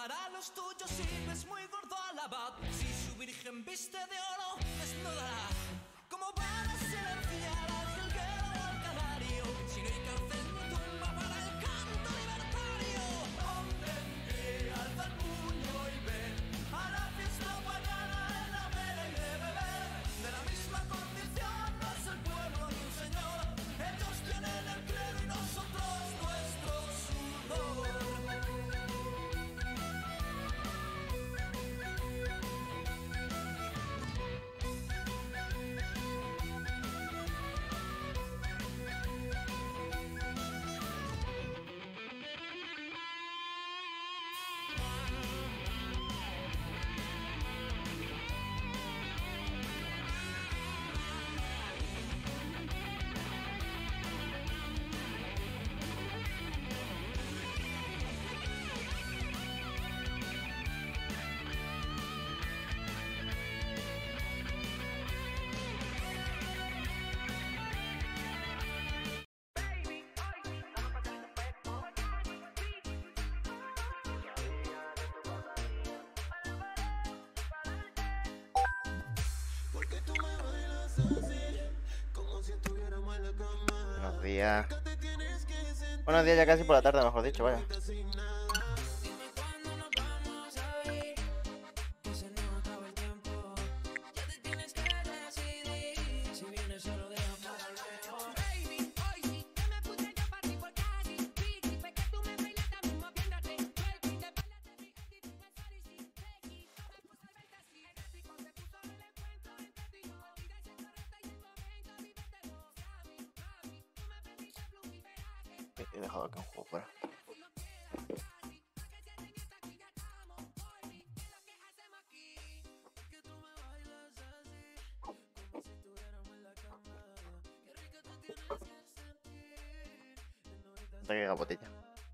para los tuyos si ves muy gordo al abad. Si su virgen viste de oro, desnudará. Como para silenciar al jilguero o al canario. Si no hay cárcel ni tumba para el canto libertario. Ponte en pie, alza el puño y ven a la fiesta pagana en la vela y de beber. De la misma condición no es el pueblo ni un señor. Ellos tienen el credo y nosotros nuestro sudor. Buenos días. Buenos días, ya casi por la tarde, mejor dicho, vaya. He dejado acá un juego fuera. La botella.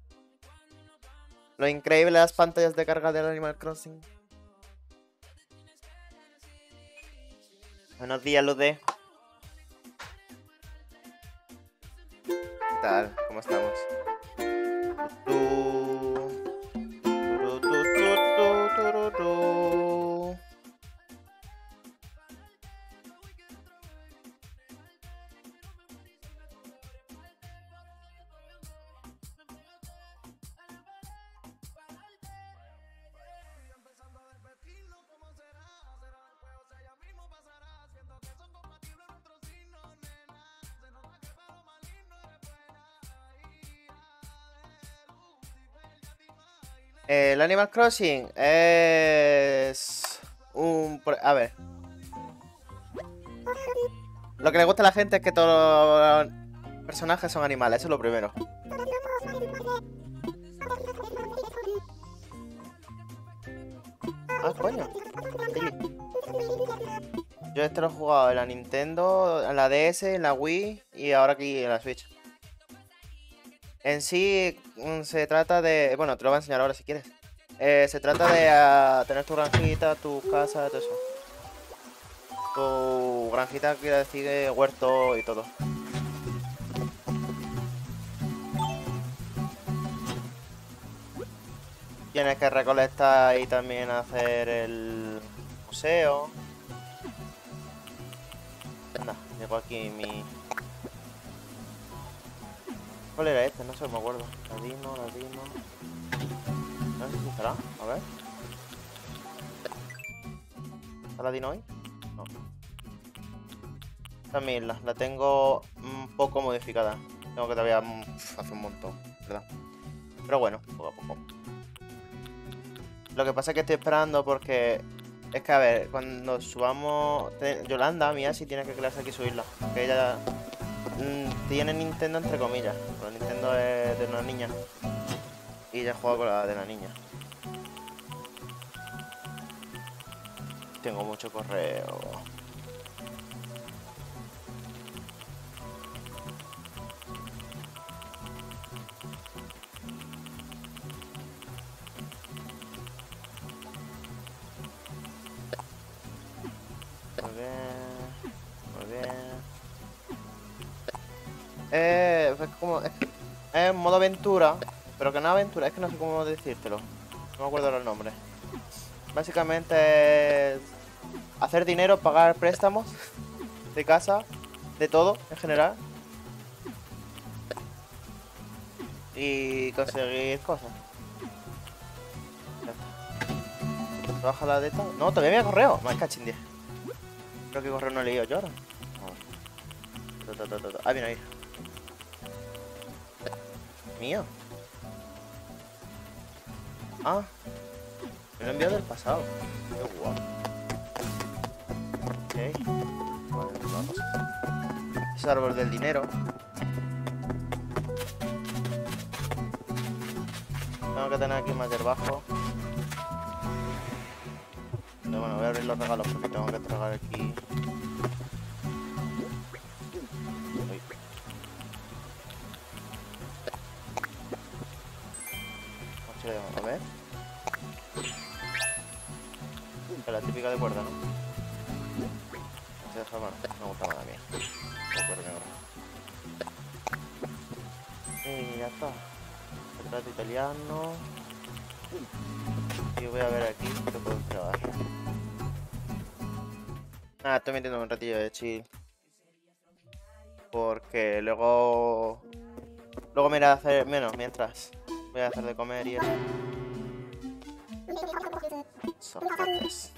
Lo increíble de las pantallas de carga del Animal Crossing. Buenos días, Lude. ¿Qué tal? ¿Cómo estamos? El Animal Crossing es a ver. Lo que le gusta a la gente es que todos los personajes son animales, eso es lo primero. Ah, coño. Sí. Yo este lo he jugado en la Nintendo, en la DS, en la Wii y ahora aquí en la Switch. En sí se trata de... Bueno, te lo voy a enseñar ahora si quieres. Se trata de tener tu granjita, tu casa, todo eso. Tu granjita quiere decir huerto y todo. Tienes que recolectar y también hacer el museo. Anda, llego aquí mi... ¿Cuál era este? No sé, me acuerdo. Ladino. No sé si estará. A ver. ¿Está Ladino hoy? No. Esta es mi isla. La tengo un poco modificada. Tengo que todavía hacer un montón, ¿verdad? Pero bueno, poco a poco. Lo que pasa es que estoy esperando porque... Es que, a ver, cuando subamos... Yolanda, mía, sí tiene que crearse aquí su isla. Porque ella... tiene Nintendo entre comillas. La Nintendo es de una niña. Y ella juega con la de la niña. Tengo mucho correo. Muy bien. Muy bien. Pues como... Es modo aventura. Pero que no aventura, es que no sé cómo decírtelo. No me acuerdo los nombres. Básicamente es hacer dinero, pagar préstamos de casa, de todo en general. Y conseguir cosas. Ya está. Baja la de esta. No, todavía me ha correo. Más cachín 10. Creo que correo no he leído yo ahora. Ah, viene ahí. Mío. Ah. Me lo he enviado del pasado. Qué guapo. Ok. Vale, vamos. Es el árbol del dinero. Tengo que tener aquí más bajo. Pero bueno, voy a abrir los regalos porque tengo que tragar aquí. Uy. A ver. Es la típica de cuerda, ¿no? Esa mano, no me gusta nada mía. Y ya está. Retrato italiano. Y voy a ver aquí qué puedo entregar. Ah, estoy metiendo un ratillo de chill. Porque luego me iré a hacer menos mientras voy a hacer de comer y eso. Soportes.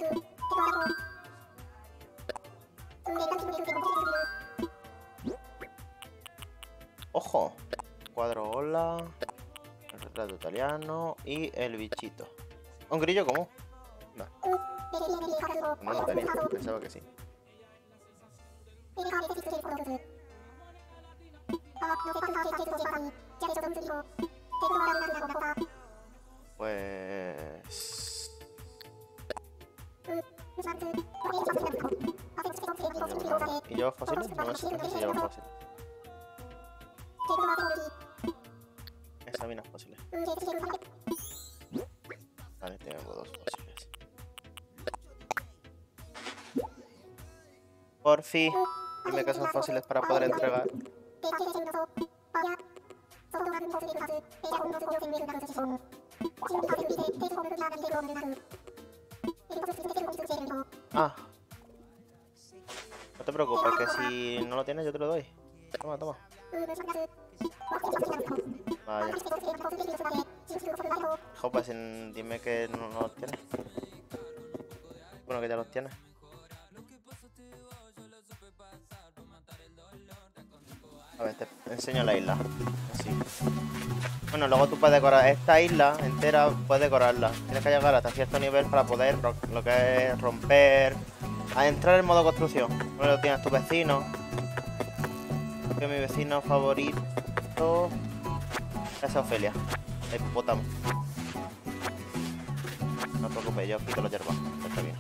Ojo. Cuadro hola. El retrato italiano y el bichito. ¿Un grillo común? No. No tenía, pensaba que sí. Pues... ¿Y lleva fósiles? No sé si lleva fósiles. Examina fósiles. Vale, tengo 2 fósiles. Por fin, dime que son fósiles para poder entregar. Ah. No te preocupes, que si no lo tienes yo te lo doy. Toma, toma. Vaya. Joder, pues dime que no los tienes. Bueno, que ya los tienes. A ver, te enseño la isla. Así. Bueno, luego tú puedes decorar esta isla entera, puedes decorarla. Tienes que llegar hasta cierto nivel para poder lo que es romper. A entrar en modo construcción. Bueno, tienes tu vecino. Que mi vecino favorito es Ofelia, el hipopótamo. No te preocupes, yo quito los hierbajos, está bien.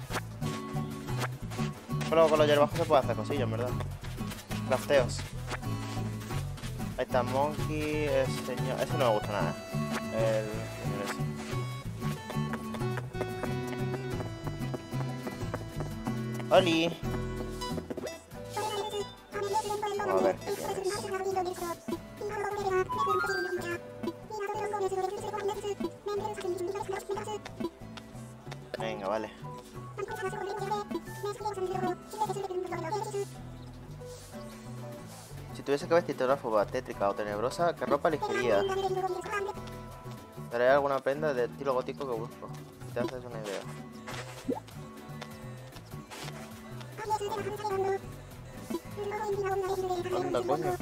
Pero con los hierbajos se puede hacer cosillas, en verdad. Crafteos. Ahí está Monkey, el señor... Ese no me gusta nada. El señor ese. ¡Oli! Vamos a ver qué tienes. Venga, vale. Si tuviese que vestirte una foba tétrica o tenebrosa, ¿qué ropa elegiría? ¿Daré alguna prenda de estilo gótico que busco? Si te haces una idea. Anda, coño.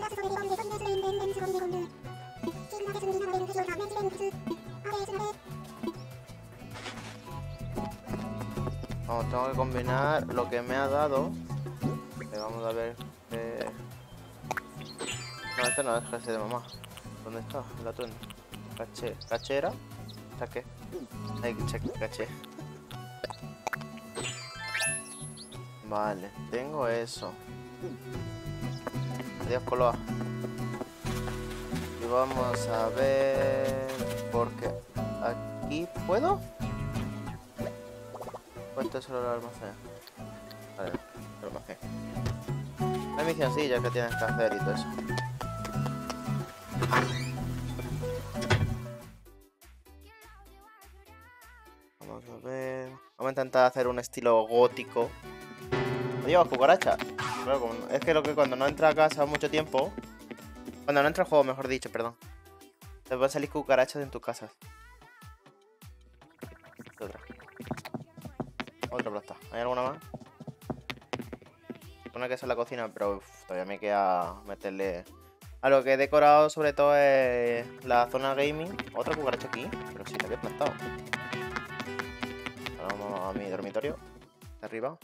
Vamos, tengo que combinar lo que me ha dado. Vamos a ver. No, este no es jersey de mamá. ¿Dónde está? El atuendo. ¿Cachera? ¿Está qué? Ay, caché. Vale, tengo eso. Adiós, Coloa. Y vamos a ver... Porque aquí puedo. ¿Cuánto es solo el almacén? Vale, el almacén. La misioncilla que tienes que hacer y todo eso. Vamos a intentar hacer un estilo gótico. Adiós, cucaracha. Claro, es que lo que cuando no entra a casa mucho tiempo... Cuando no entra al juego, mejor dicho, perdón. Te van a salir cucarachas en tus casas. Otra plasta. ¿Hay alguna más? Una que es en la cocina, pero todavía me queda meterle... A lo que he decorado sobre todo es la zona gaming. Otra cucaracha aquí, pero sí, la que he plantado. Ahora vamos a mi dormitorio. De arriba.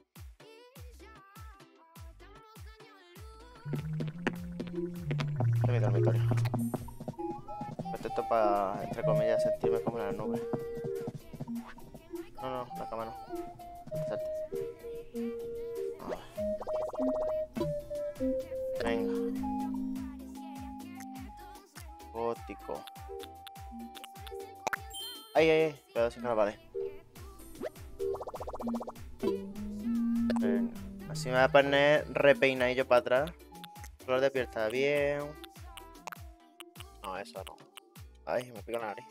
Este es mi dormitorio. Esto para, entre comillas, sentirme como en las nubes. No, la cama no. Salte. Venga. Gótico. Ay. Cuidado si no vale. Venga. Así me voy a poner repeinadillo para atrás. El color de piel está bien. No, eso no. Ay, me pica la nariz.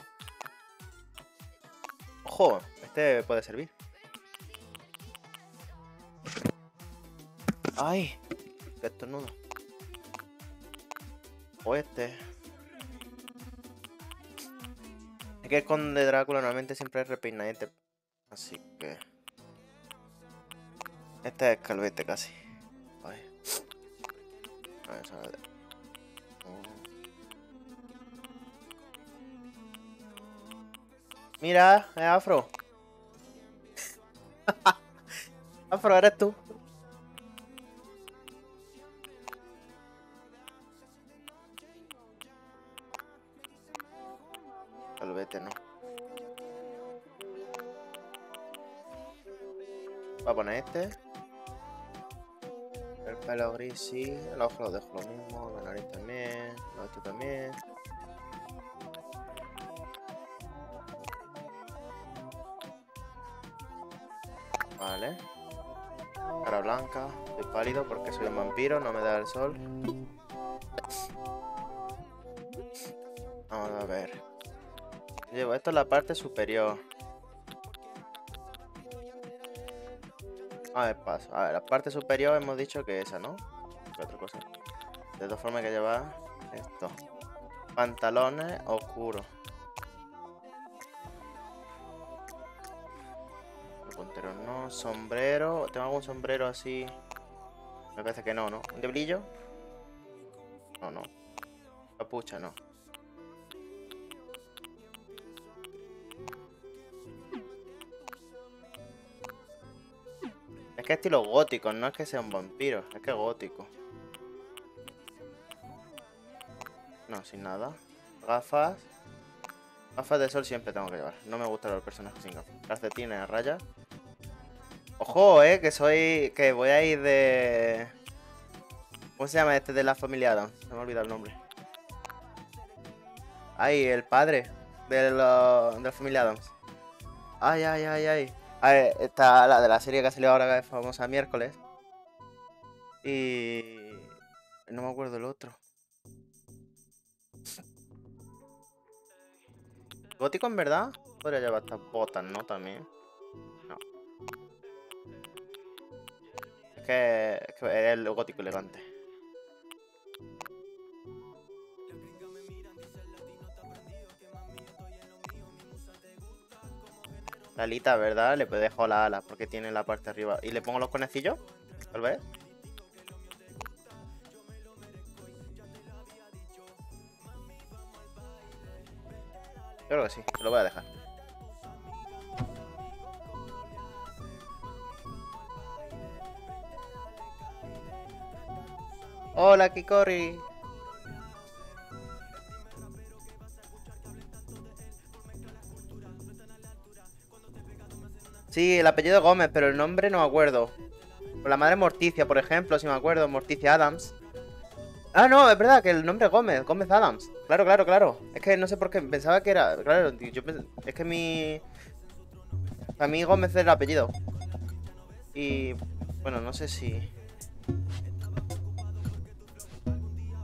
¡Ojo! Este puede servir. ¡Ay! ¡Qué estornudo! O este. Es que el conde Drácula normalmente siempre es repeinadete. Así que... Este es calvete casi. Ay. A ver, sale. Mira, es Afro. Afro, eres tú. Calvete no. Voy a poner este. El pelo gris sí. El ojo lo dejo lo mismo. La nariz también. Esto también. Vale. Cara blanca. Estoy pálido porque soy un vampiro. No me da el sol. Vamos a ver. Llevo esto en la parte superior. A ver, paso. A ver, la parte superior hemos dicho que esa, ¿no? ¿Qué otra cosa? De todas formas hay que llevar esto. Pantalones oscuros. Puntero no. Sombrero. ¿Tengo algún sombrero así? Me parece que no, ¿no? ¿Un de brillo? No. Capucha, no. Es que estilo gótico, no es que sea un vampiro, es que es gótico. No, sin nada. Gafas. Gafas de sol siempre tengo que llevar. No me gustan los personajes sin gafas. Calcetines a rayas. Ojo, que voy a ir de... ¿Cómo se llama este de la familia Adams? Se me ha olvidado el nombre. Ay, el padre de la familia Adams. Ay. A ver, está la de la serie que ha salido ahora, que es famosa, miércoles. Y... no me acuerdo el otro. Gótico en verdad. Podría llevar estas botas, ¿no? También. No. Es que es el gótico elegante. La alita, ¿verdad? Le dejo la ala porque tiene la parte de arriba. ¿Y le pongo los conejillos? ¿Tal vez? Yo creo que sí, te lo voy a dejar. Hola, Kikori. Sí, el apellido Gómez, pero el nombre no me acuerdo. Por la madre Morticia, por ejemplo, si me acuerdo. Morticia Adams. Ah, no, es verdad que el nombre es Gómez. Gómez Adams. Claro. Es que no sé por qué. Pensaba que era... Claro, es que para mí Gómez es el apellido. Y... bueno, no sé si...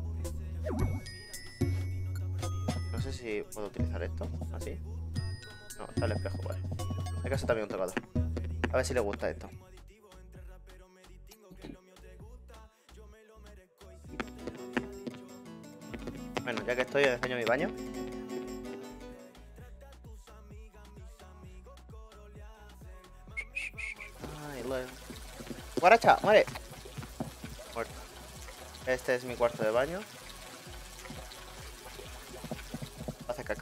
No sé si puedo utilizar esto. Así. No, está el espejo, vale. Hay que hacer también un tocador. A ver si le gusta esto. Bueno, ya que estoy, os enseño mi baño. Ay, luego. ¡Guaracha! ¡Muere! Muerto. Este es mi cuarto de baño. Hace caca.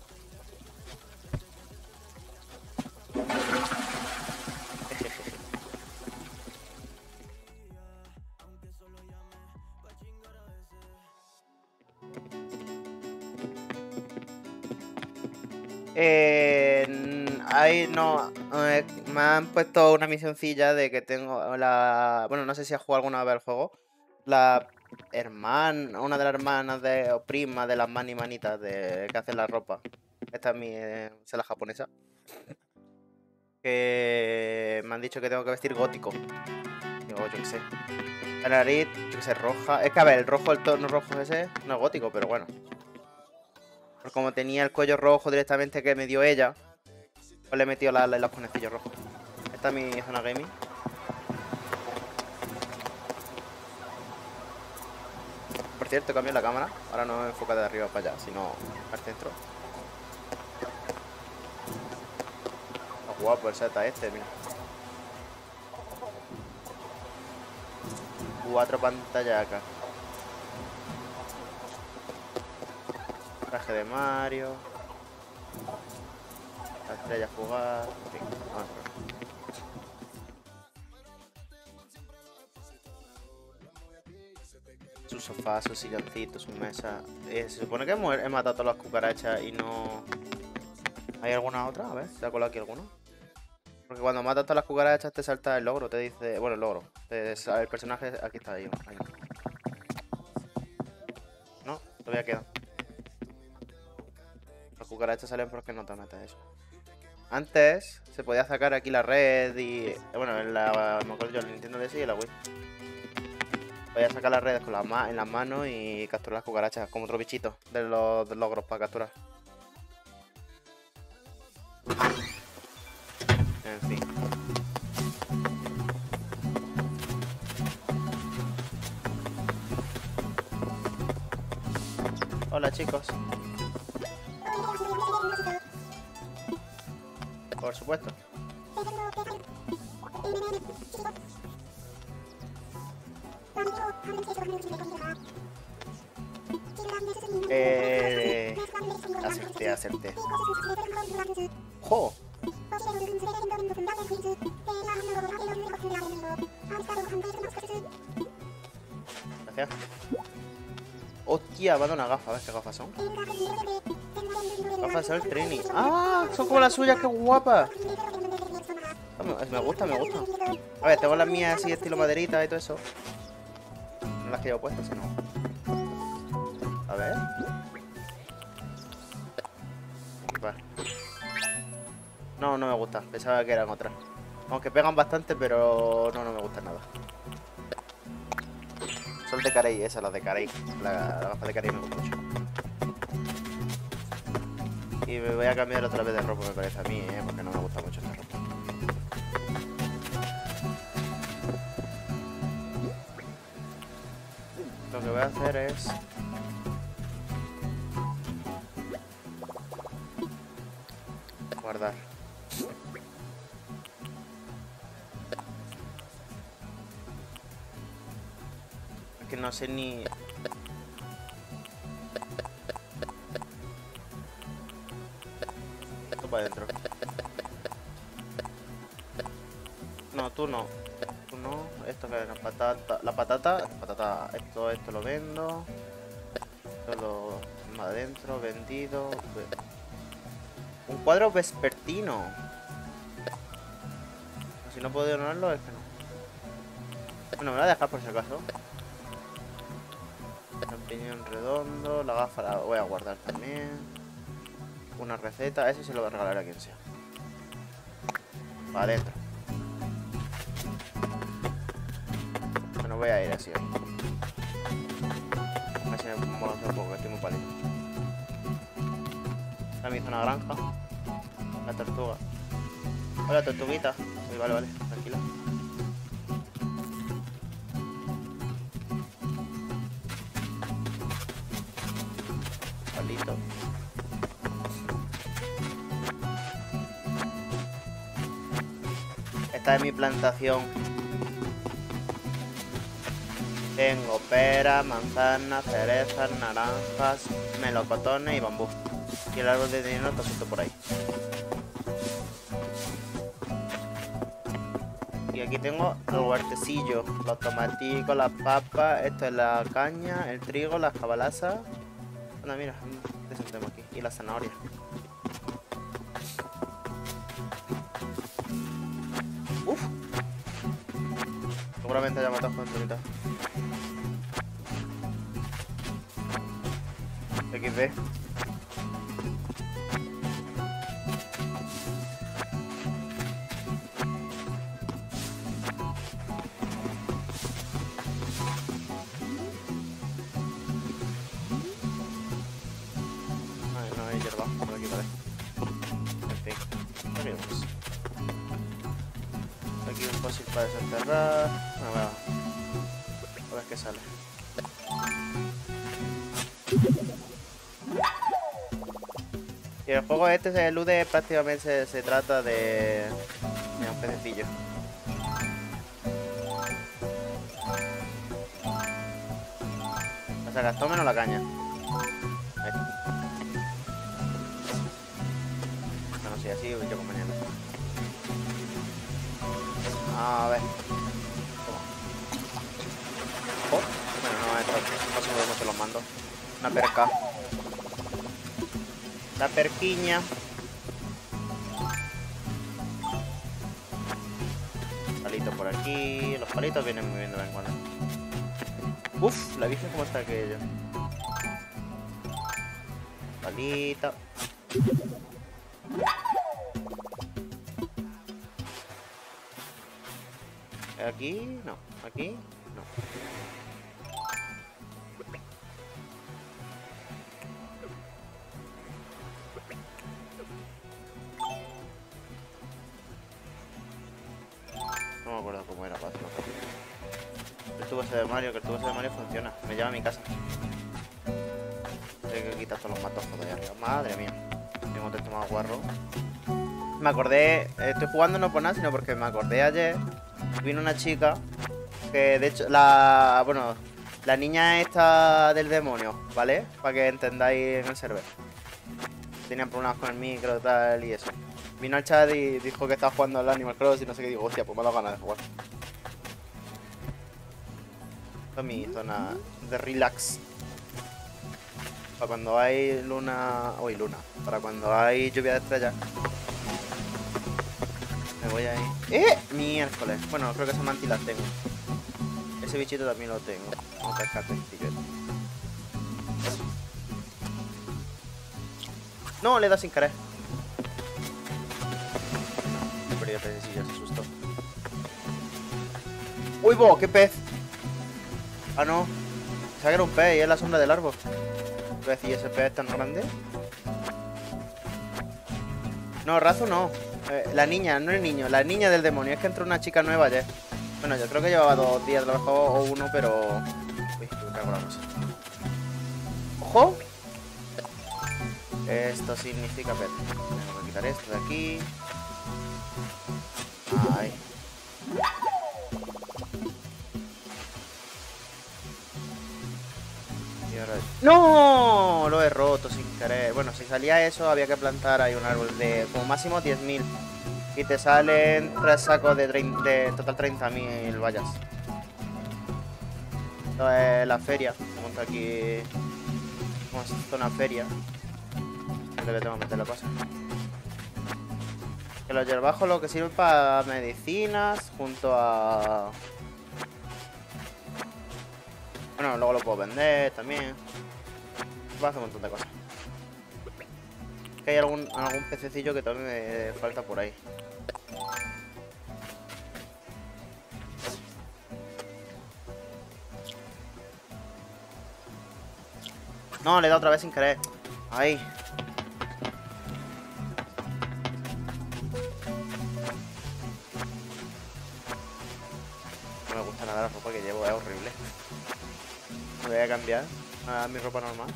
Ahí no. Me han puesto una misioncilla de que tengo la. Bueno, no sé si has jugado alguna vez al juego. La hermana. Una de las hermanas de. O prima de las manitas de que hacen la ropa. Esta es mi. Es la japonesa. Que me han dicho que tengo que vestir gótico. Digo, yo qué sé. La nariz, yo qué sé, roja. Es que a ver, el rojo, el tono rojo ese no es gótico, pero bueno. Pues como tenía el cuello rojo directamente que me dio ella, pues le he metido los conejillos rojos. Esta es mi zona gaming. Por cierto, cambio la cámara. Ahora no me enfoca de arriba para allá, sino al centro. Está guapo el seta este, mira. 4 pantallacas. Traje de Mario. La estrella fugaz. En fin, vamos a ver. Su sofá, su silloncito, su mesa. Se supone que he matado a todas las cucarachas y no. ¿Hay alguna otra? A ver, ¿se ha colado aquí alguno? Porque cuando matas a todas las cucarachas te salta el logro, te dice. Bueno, el logro. El personaje. Aquí está ahí. No, todavía queda. Las cucarachas salen porque no te metes eso. Antes se podía sacar aquí la red y. Bueno, me acuerdo yo, el Nintendo DS y el Wii. Podía sacar las redes con en las manos y capturar las cucarachas, como otro bichito de los logros para capturar. En fin. Hola chicos. Por supuesto. Acerté. ¡Jo! Gracias. Hostia, va a dar una gafa. A ver qué gafas son. Gafas del Trini. ¡Ah! Son como las suyas, qué guapas. Me gusta. A ver, tengo las mías así, estilo maderita y todo eso. No las que llevo puestas, sino. A ver. Vale. No me gusta. Pensaba que eran otras. Aunque pegan bastante, pero no me gustan nada. Son de Carey, esas, las de Carey. La gafa de Carey me gusta mucho. Y me voy a cambiar otra vez de ropa, me parece a mí, porque no me gusta mucho esta ropa. Lo que voy a hacer es... guardar. Es que no sé ni... Esto para adentro. No, tú no. Tú no. Esto que es la patata. La patata. Esto lo vendo. Esto lo más adentro. Vendido. Un cuadro vespertino. Si no puedo donarlo es que no. Bueno, me voy a dejar por si acaso. Champiñón redondo. La gafa la voy a guardar también. Una receta. Ese se lo voy a regalar a quien sea. Para adentro. Bueno, voy a ir así. A ver si me mola un poco, que estoy muy pálido. Esta es mi zona granja. La tortuga. Hola, tortuguita. Uy, vale, vale, tranquila. Palito. Esta es mi plantación. Tengo peras, manzanas, cerezas, naranjas, melocotones y bambú. Y el árbol de dinero está suelto por ahí. Y aquí tengo el huertecillo, los tomaticos, las papas, esto es la caña, el trigo, las cabalazas. Anda, mira, descendemos aquí. Y la zanahoria. Uf. Seguramente haya matado con bonita. XD. Ay, no hay hierba, me lo quitaré. En fin, seguimos. Aquí un fósil para desenterrar. Bueno, a ver qué sale. Y el juego este, el UD, prácticamente se trata de... Mira, un pececillo. O sea, gastó menos la caña. Ahí. Bueno, sí, así yo con mañana. A ver. Toma. Oh, bueno, no, esto no se los mando. Una perca. La perquiña. Palito por aquí. Los palitos vienen muy bien de vez en cuando. Uf, la virgen cómo está aquello. Palito. Aquí, no. Aquí, no. No me acuerdo cómo era para hacerlo. El tubo ese de Mario, que el tubo ese de Mario funciona. Me lleva a mi casa. Tengo que quitar todos los matojos de ahí arriba. Madre mía. Tengo texto más guarro. Me acordé, estoy jugando no por nada, sino porque me acordé ayer. Vino una chica que de hecho, bueno, la niña esta del demonio, ¿vale? Para que entendáis en el server. Tenían problemas con el micro tal y eso. Vino al chat y dijo que estaba jugando al Animal Crossing y no sé qué. Digo, hostia, pues me ha dado ganas de jugar. Esta es mi zona de relax. Para cuando hay luna... Uy, luna. Para cuando hay lluvia de estrellas. Me voy ahí. Miércoles. Bueno, creo que esa mantila tengo. Ese bichito también lo tengo. Vamos a pescar pestillo. No, le da sin querer. He perdido pececillo, se asustó. ¡Uy, bo! ¡Qué pez! Ah, no. Pensaba que era un pez y es la sombra del árbol. ¿Qué decir ese pez tan grande? No, Razu no. La niña, no el niño. La niña del demonio. Es que entró una chica nueva ayer. Bueno, yo creo que llevaba 2 días a lo mejor o uno, pero... Uy, me cago en la cosa. ¡Ojo! Esto significa pez. Tengo que quitar esto de aquí. Ay. Y ahora... ¡No! Lo he roto sin querer. Bueno, si salía eso, había que plantar ahí un árbol de como máximo 10.000. Y te salen 3 sacos de total 30.000 vallas. Esto es la feria. Se monta aquí como si fuera una feria. Donde le tengo que meter la cosa. Que los hierbajos lo que sirven para medicinas junto a... Bueno, luego lo puedo vender también. Va a hacer un montón de cosas. Que hay algún pececillo que también me falta por ahí. No, le he dado otra vez sin querer. Ahí. la ropa que llevo, es horrible. Me voy a cambiar a mi ropa normal.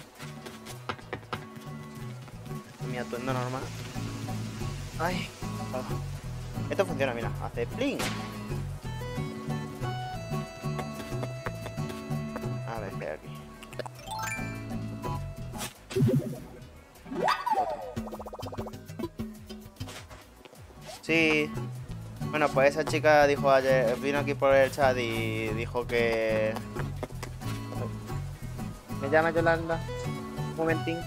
Mi atuendo normal. Ay, esto funciona, mira, hace pling. A ver, ¿qué hay aquí? Sí. Bueno, pues esa chica dijo ayer, vino aquí por el chat y dijo que... ¿Me llama Yolanda? Un momentín.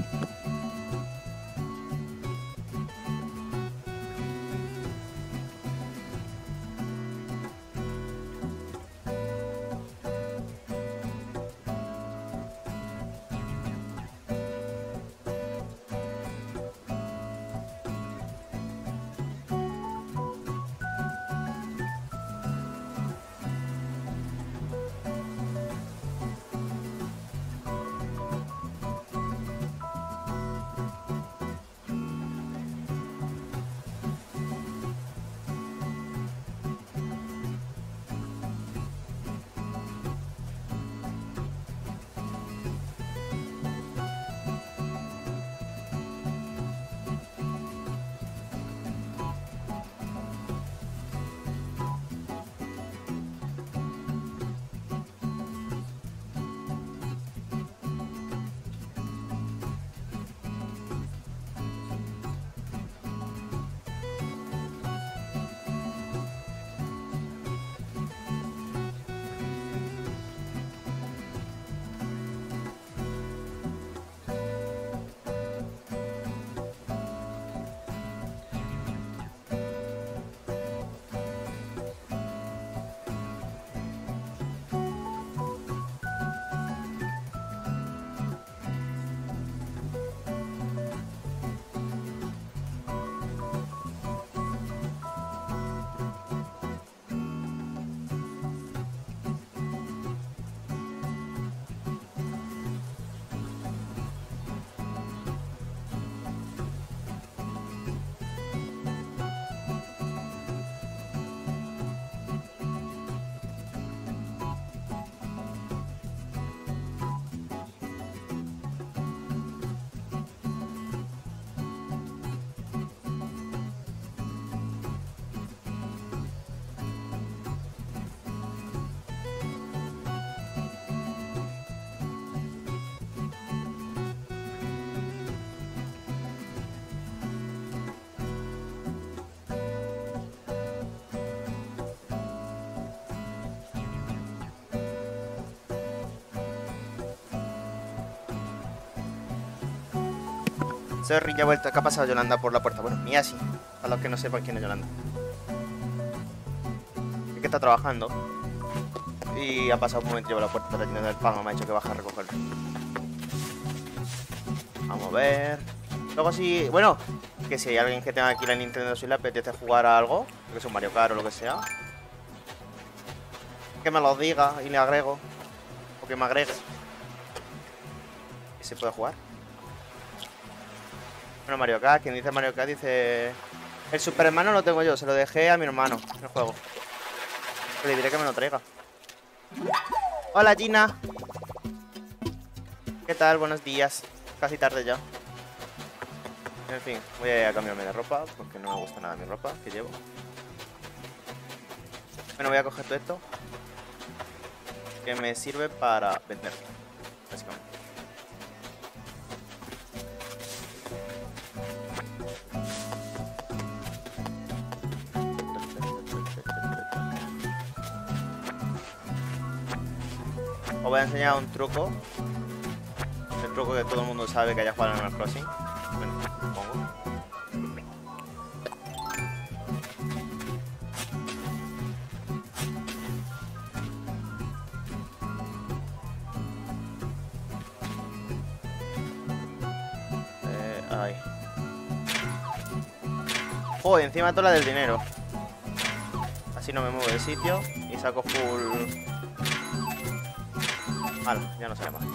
Sorry, ya he vuelto. ¿Qué ha pasado Yolanda por la puerta? Bueno, mía sí. A los que no sepan quién es Yolanda. Es que está trabajando. Y ha pasado un momentillo por la puerta trayendo del pan. Me ha dicho que baja a recogerlo. Vamos a ver. Luego sí... Bueno, que si hay alguien que tenga aquí la Nintendo Switch y le apetece jugar a algo, que es un Mario Kart o lo que sea, que me lo diga y le agrego. O que me agregue. Y se puede jugar. Bueno, Mario Kart, quien dice Mario Kart dice... El Super Hermano lo tengo yo, se lo dejé a mi hermano en el juego. Le diré que me lo traiga. Hola, Gina. ¿Qué tal? Buenos días. Casi tarde ya. En fin, voy a ir a cambiarme de ropa porque no me gusta nada mi ropa que llevo. Bueno, voy a coger todo esto que me sirve para vender, básicamente. Os voy a enseñar un truco. El truco que todo el mundo sabe que haya jugado en Animal Crossing. Bueno, supongo. Ay. Joder, encima toda la del dinero. Así no me muevo de sitio y saco full. Vale, ya no sale más.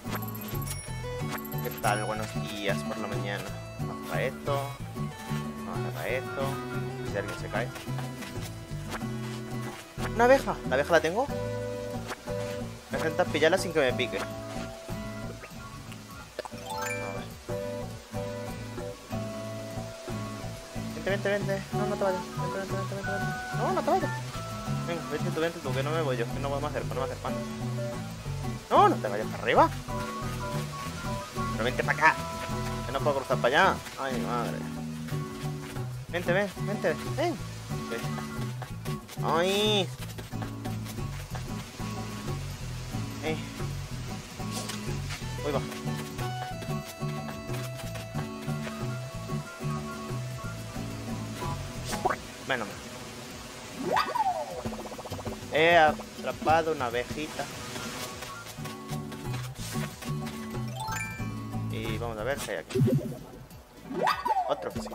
¿Qué tal? Buenos días por la mañana. Vamos a esto. Vamos cae esto. Si alguien se cae. ¡Una abeja! ¿La abeja la tengo? Voy a intentar pillarla sin que me pique. A ver. Vente. No, no te vayas. Vente. No, no te vayas. Venga, vente tú, que no me voy yo. Que no voy más cerca, No, no te vayas para arriba. Pero vente para acá. Que no puedo cruzar para allá. Ay, mi madre. Vente. Ven. Ay. Uy, va. Menos. He atrapado una abejita. Y vamos a ver qué hay aquí. Otro que sí.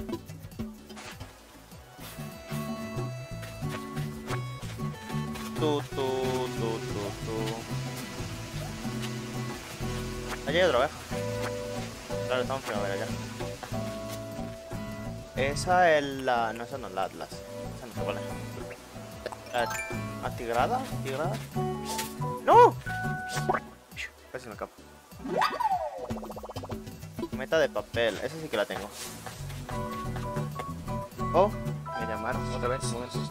Tú. Allí hay otra abeja. Claro, estamos en primavera ya. Esa es la... No, esa no es la Atlas. Esa no sé cuál es. ¿La tigrada? ¡No! Casi me escapa. Meta de papel. Esa sí que la tengo. Oh, me llamaron otra vez. Un momento.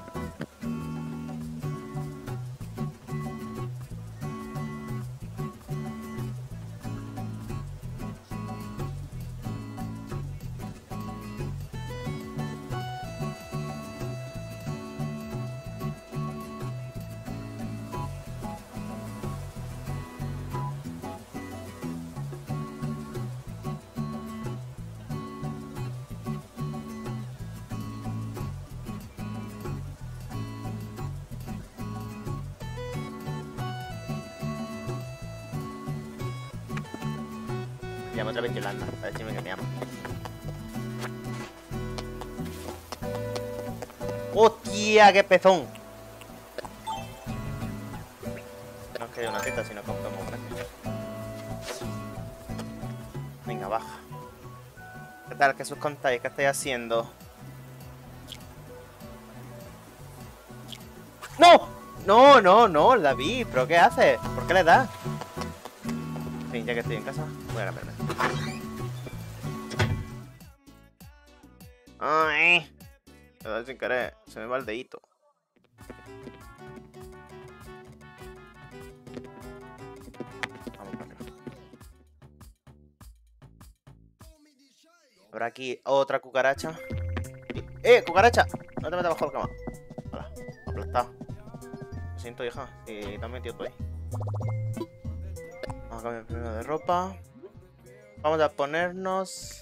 Llamo otra vez Yolanda, para decirme que me ama. ¡Hostia, qué pezón! No es que de una teta, sino que compramos grande. Venga, baja. ¿Qué tal? ¿Qué os contáis? ¿Qué estáis haciendo? ¡No! No, David, ¿pero qué haces? ¿Por qué le das? En fin, ya que estoy en casa, voy a cambiarme. ¡Ay! Me da sin querer, se me va el dedito. Vamos para acá. Habrá aquí otra cucaracha. ¡Cucaracha! No te metas bajo la cama. Hola, aplastado. Lo siento, hija, si te has metido tú ahí. Vamos a cambiar primero de ropa. Vamos a ponernos...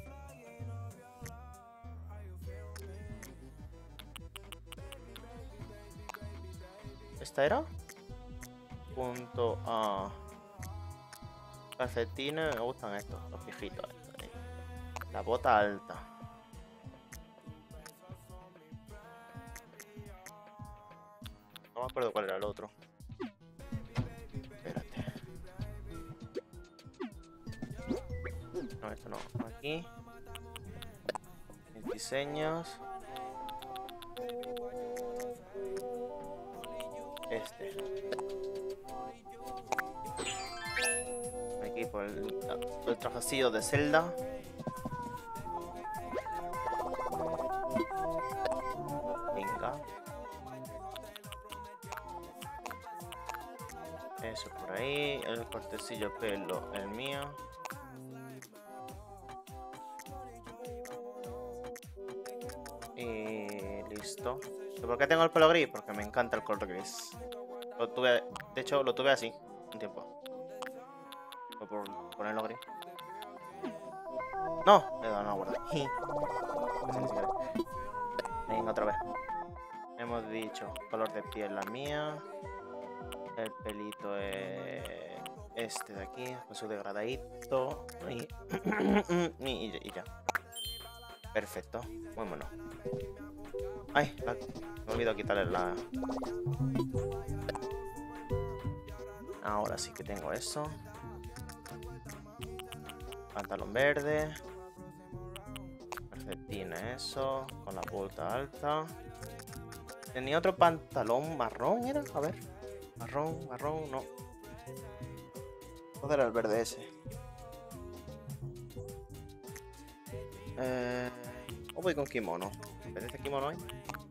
¿Esta era? Junto a... calcetines, me gustan estos, los viejitos. La bota alta. No me acuerdo cuál era el otro. Espérate. No, esto no. Aquí. Mis diseños. Este. Aquí por el trajecillo de Zelda. Venga. Eso por ahí. El cortecillo pelo, el mío. Y listo. ¿Por qué tengo el pelo gris? Porque me encanta el color gris. De hecho, lo tuve así un tiempo. Por ponerlo gris. No, le he dado una guarda. Venga, otra vez. Hemos dicho color de piel la mía. El pelito es este de aquí, con su degradadito. Y ya. Perfecto. Vámonos. Ay, me he olvidado quitarle la... Ahora sí que tengo eso. Pantalón verde. Perfecto. Tiene eso, con la punta alta. Tenía otro pantalón marrón, ¿era? A ver. Marrón, no. ¿Dónde era el verde ese? O voy con kimono. ¿Me apetece kimono hoy?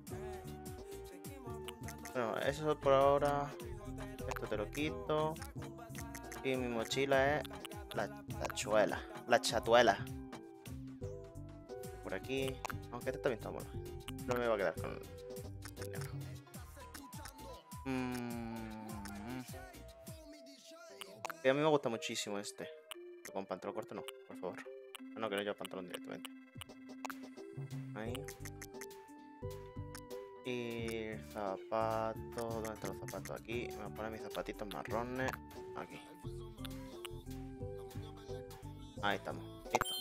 Bueno, eso por ahora. Esto te lo quito. Y mi mochila es la chatuela. Por aquí. Aunque este también está bueno. No me va a quedar con el negro. A mí me gusta muchísimo este. Con pantalón corto no, por favor. No quiero yo pantalón directamente. Ahí. Y zapatos. ¿Dónde están los zapatos? Aquí. Me voy a poner mis zapatitos marrones. Aquí. Ahí estamos. Listo.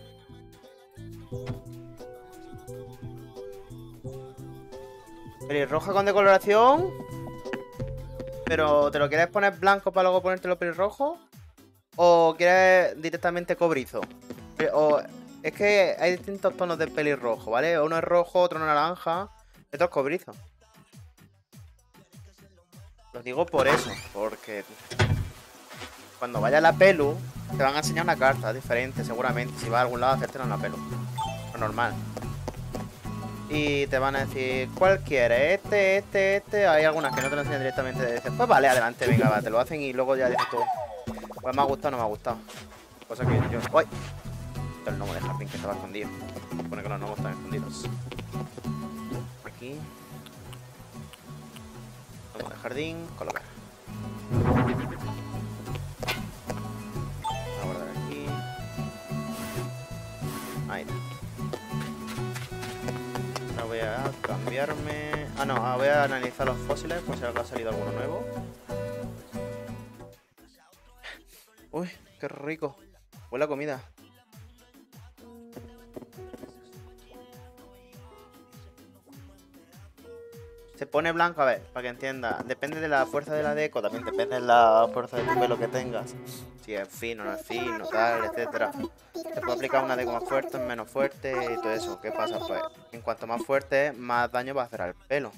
Pelirroja con decoloración. Pero ¿te lo quieres poner blanco para luego ponértelo pelirrojo? ¿O quieres directamente cobrizo? O es que hay distintos tonos de pelirrojo, ¿vale? Uno es rojo, otro naranja, otro es cobrizo. Lo digo por eso, porque cuando vaya a la pelu te van a enseñar una carta diferente seguramente. Si vas a algún lado a hacértela en la pelu. Lo normal. Y te van a decir, ¿cuál quieres? Este. Hay algunas que no te lo enseñan directamente. Dices, pues vale, adelante, venga, va, te lo hacen y luego ya dices tú, pues me ha gustado o no me ha gustado. Cosa que yo... ¡Uy! El gnomo de jardín que estaba escondido. Supone que los gnomos están escondidos. Aquí. Gnomo de jardín, colocar. Voy a guardar aquí. Ahí está. Ahora voy a cambiarme... Ah, no, voy a analizar los fósiles por si ha salido alguno nuevo. Uy, qué rico. Huele a comida. Se pone blanco, a ver, para que entienda. Depende de la fuerza de la deco, también depende de la fuerza de tu pelo que tengas. Si es fino, no es fino, tal, etcétera. Te puedo aplicar una deco más fuerte, menos fuerte y todo eso. ¿Qué pasa? Pues en cuanto más fuerte es, más daño va a hacer al pelo.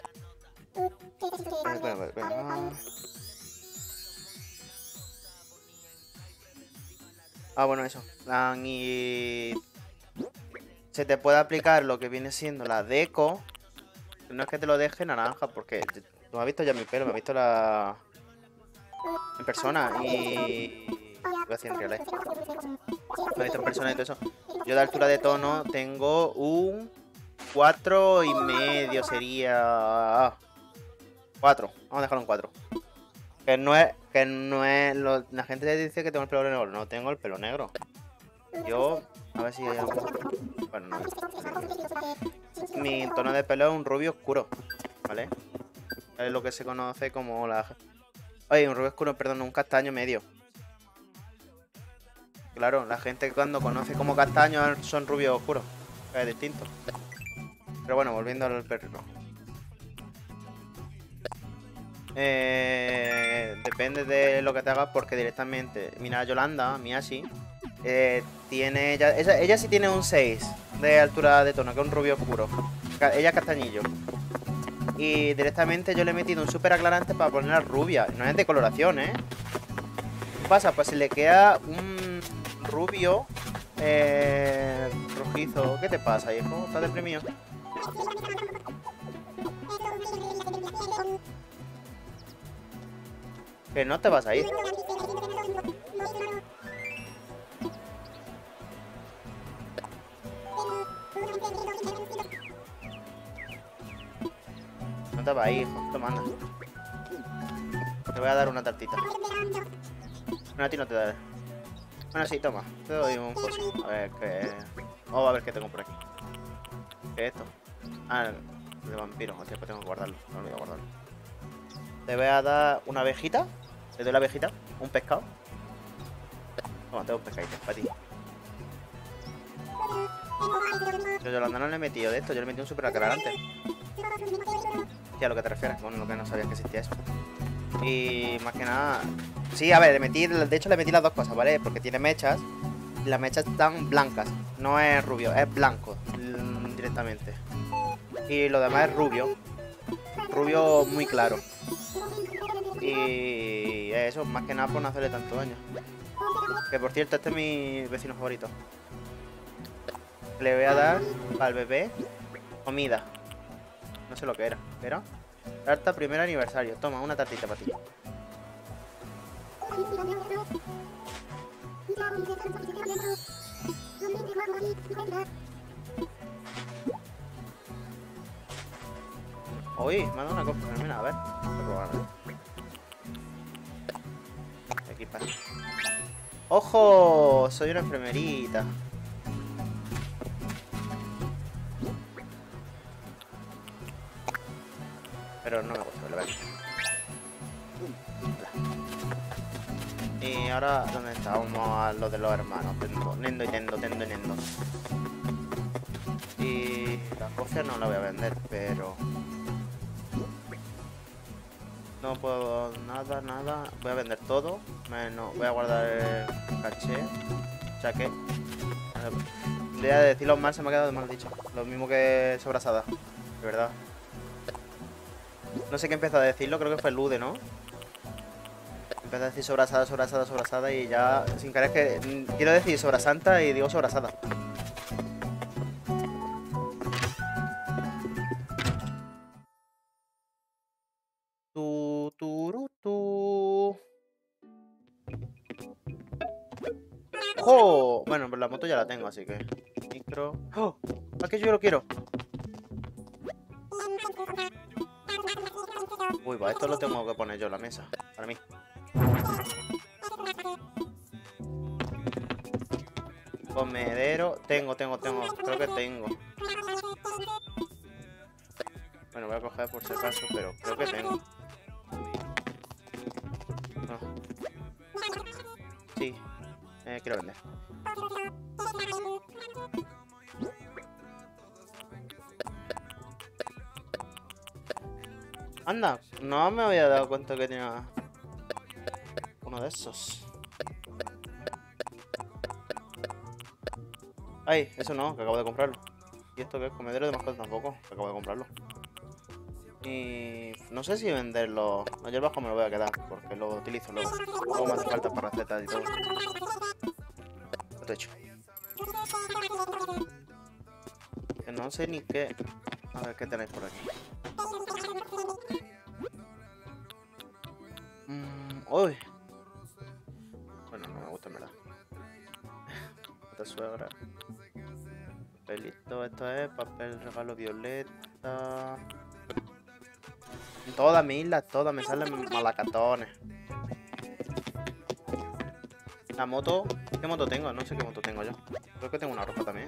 Ah, bueno, eso. Y se te puede aplicar lo que viene siendo la deco. No es que te lo deje naranja, porque tú has visto ya mi pelo, me has visto en persona y... Voy a decir en real, me has visto en persona y todo eso. Yo de altura de tono tengo un 4,5, sería... 4, vamos a dejarlo en 4. Que no es la gente dice que tengo el pelo negro, no tengo el pelo negro. Yo, a ver si hay algo... Bueno, no. Mi tono de pelo es un rubio oscuro, ¿vale? Es lo que se conoce como la... Oye, un rubio oscuro, perdón, un castaño medio. Claro, la gente cuando conoce como castaño son rubios oscuros. Es distinto. Pero bueno, volviendo al pelo rojo. Depende de lo que te hagas, porque directamente... Mira, Yolanda, Miyashi, tiene... Ella sí tiene un 6 de altura de tono, que es un rubio oscuro. Ella es castañillo. Y directamente yo le he metido un súper aclarante para ponerla rubia. No es de coloración, ¿eh? ¿Qué pasa? Pues si le queda un rubio rojizo. ¿Qué te pasa, hijo? ¿Estás deprimido? Que no te vas a ir. No te vas a ir, hijo. Toma, anda. Te voy a dar una tartita. No, a ti no te daré. Bueno, sí, toma. Te doy un fósil. A ver qué... Vamos a ver qué tengo por aquí. ¿Qué es esto? Ah, de vampiro. Hostia, pues tengo que guardarlo. No olvido guardarlo. Te voy a dar una abejita. Te doy la abejita. Un pescado. Toma, tengo un pescadito para ti. Yo Yolanda no le he metido de esto. Yo le he metido un super aclarante. Sí, a lo que te refieres. Bueno, lo que no sabías que existía eso. Y más que nada... Sí, a ver, de hecho le metí las dos cosas, ¿vale? Porque tiene mechas. Y las mechas están blancas. No es rubio, es blanco. directamente. Y lo demás es rubio. Rubio muy claro. Y eso, más que nada por no hacerle tanto daño. Que por cierto, este es mi vecino favorito. Le voy a dar al bebé comida. No sé lo que era. ¿Pero? Tarta primer aniversario. Toma, una tartita para ti. Uy, me ha dado una cosa. Mira, a ver. Voy a probar. Aquí pasa. ¡Ojo! Soy una enfermerita. Pero no me gusta, la verdad. Y ahora, ¿dónde está? Vamos a lo de los hermanos. Nendo y Nendo, Tendo y Nendo. Y la cofia no la voy a vender, pero... No puedo... Nada, nada. Voy a vender todo. Menos... Voy a guardar el caché. Chaque. Voy a decirlo mal, se me ha quedado mal dicho. Lo mismo que sobrasada. De verdad. No sé qué empezó a decirlo, creo que fue Lude, ¿no? Empezó a decir sobrasada, sobrasada, sobrasada y ya sin querer que... Quiero decir sobrasanta y digo sobrasada. Tu. ¡Oh! Bueno, pues la moto ya la tengo, así que... Micro... ¡Oh! ¿A qué yo lo quiero? Uy, pues esto lo tengo que poner yo en la mesa. Para mí. Comedero. Tengo. Creo que tengo. Bueno, voy a coger por si acaso, pero creo que tengo. No. Sí. Quiero vender. Anda, no me había dado cuenta que tenía uno de esos. Ay, eso no, que acabo de comprarlo. ¿Y esto qué es? Comedero de mascotas tampoco, que acabo de comprarlo. Y no sé si venderlo. No, yo el bajo me lo voy a quedar, porque lo utilizo luego. Luego me hace falta para recetas y todo. Esto hecho. Que no sé ni qué. A ver qué tenéis por aquí. Uy. Bueno, no me gusta en verdad. Esta suegra. Papelito, esto es papel regalo violeta. Todas mis islas, todas me salen malacatones. La moto, ¿qué moto tengo? No sé qué moto tengo yo. Creo que tengo una ropa también.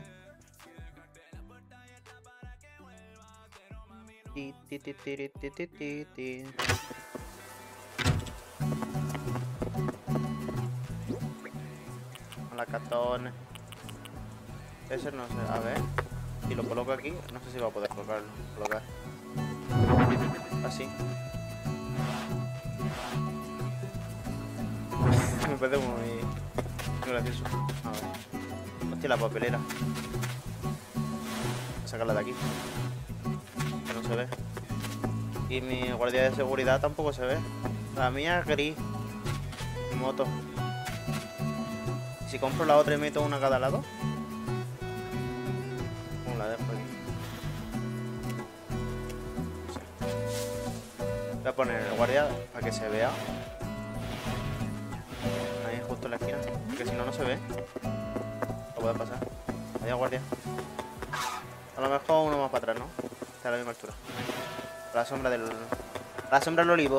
Malacatones. Ese no sé, a ver. Si lo coloco aquí, no sé si va a poder colocar. Así. Me parece muy gracioso. A ver. Hostia, la papelera. Voy a sacarla de aquí. Que no se ve. Y mi guardia de seguridad tampoco se ve. La mía es gris. Mi moto. Si compro la otra y meto una a cada lado. ¿Cómo la dejo aquí? No sé. Voy a poner el guardia para que se vea. Ahí justo en la esquina. Porque si no, no se ve. Lo puede pasar. Adiós, guardia. A lo mejor uno más para atrás, ¿no? Está a la misma altura. A la sombra del... A la sombra del olivo.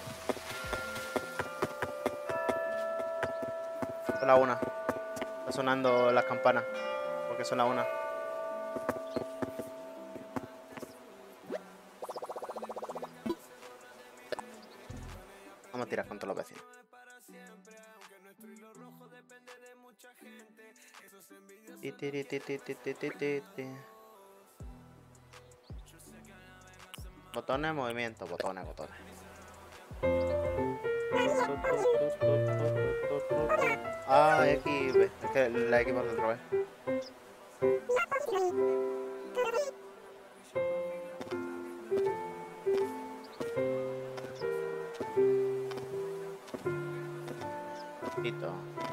Son la una. Está sonando las campanas. Porque son la una. Vamos a tirar con todos los vecinos. Botones, movimiento, botones. Ah, X, es que la X por otra vez. Listo.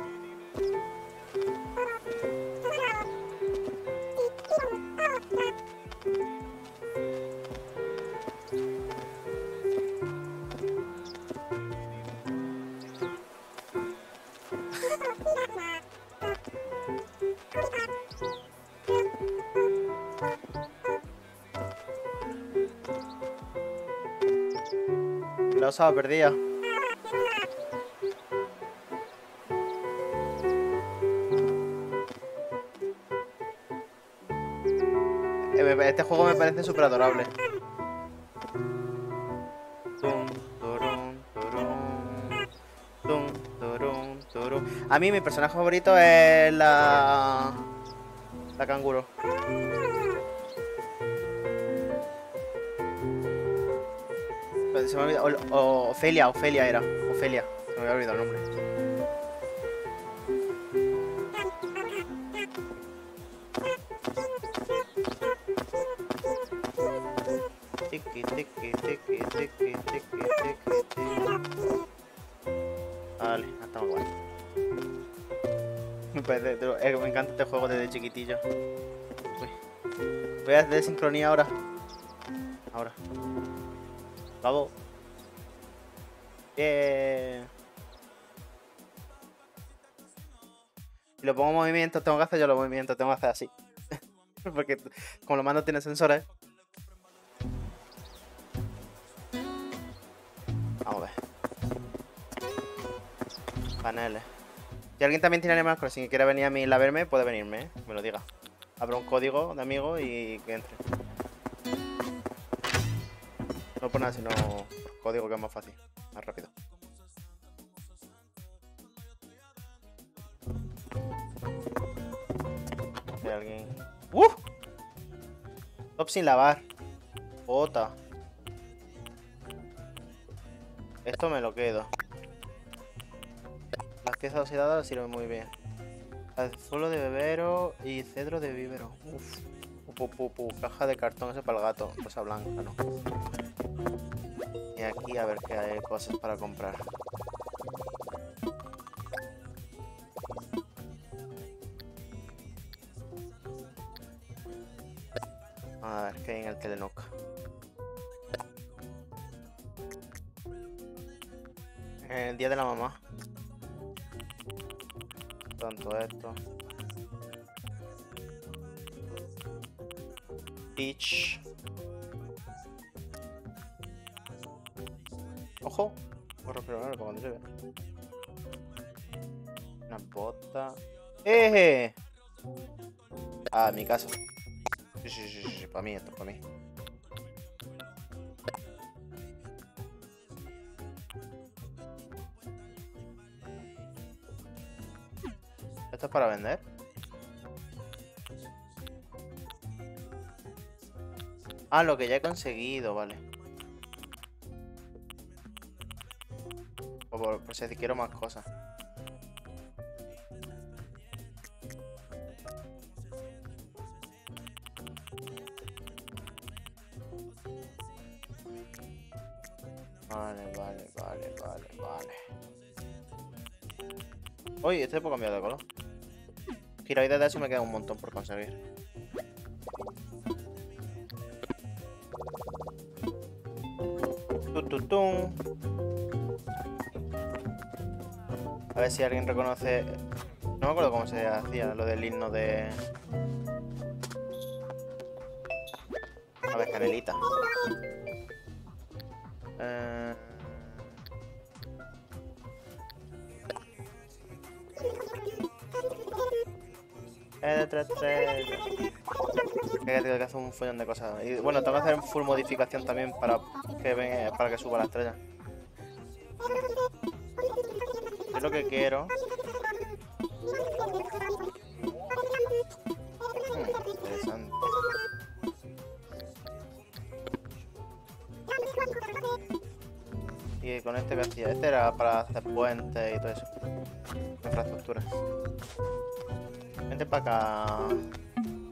La osaba perdida. Este juego me parece súper adorable. Tum, turum, turum. Tum, turum, turum. A mí mi personaje favorito es la canguro. Se me ha olvidado. Ofelia era. Ofelia. Se me había olvidado el nombre. Tiki, tiki, tiki, tiki, tiki, tiki. Vale, no estamos igual. Me encanta este juego desde chiquitillo. Uy. Voy a hacer sincronía ahora. Ahora. Bravo. Si lo pongo en movimiento, tengo que hacer yo los movimientos, tengo que hacer así. Porque como los mandos tienen sensores. Vamos a ver. Paneles. Si alguien también tiene Animal Crossing y quiere venir a mí a verme, puede venirme, ¿eh? Me lo diga. Abro un código de amigo y que entre. No por nada, sino por código, que es más fácil, más rápido. Hay alguien. Top sin lavar. Jota. Esto me lo quedo. Las piezas oxidadas sirven muy bien. Azul de bebero y cedro de vívero. Uf. Caja de cartón, ese para el gato. Cosa blanca, no. Y aquí a ver qué hay cosas para comprar. A ver qué hay en el Telenoc. El día de la mamá. Tanto esto. Peach. Ojo. Corro primero como se ve. Una bota. ¡Eh! Ah, en mi casa. Sí, para mí, esto es para mí. ¿Esto es para vender? Ah, lo que ya he conseguido, vale. Por si quiero más cosas. Vale. Uy, este puedo cambiar de color. Giroides de eso me queda un montón por conseguir. A ver si alguien reconoce. No me acuerdo cómo se hacía lo del himno de. A ver, canelita. Tengo que hacer un follón de cosas. Y bueno, tengo que hacer full modificación también para que suba la estrella. Es lo que quiero. Interesante. Y con este que hacía. Este era para hacer puentes y todo eso. Infraestructuras. Vente para acá.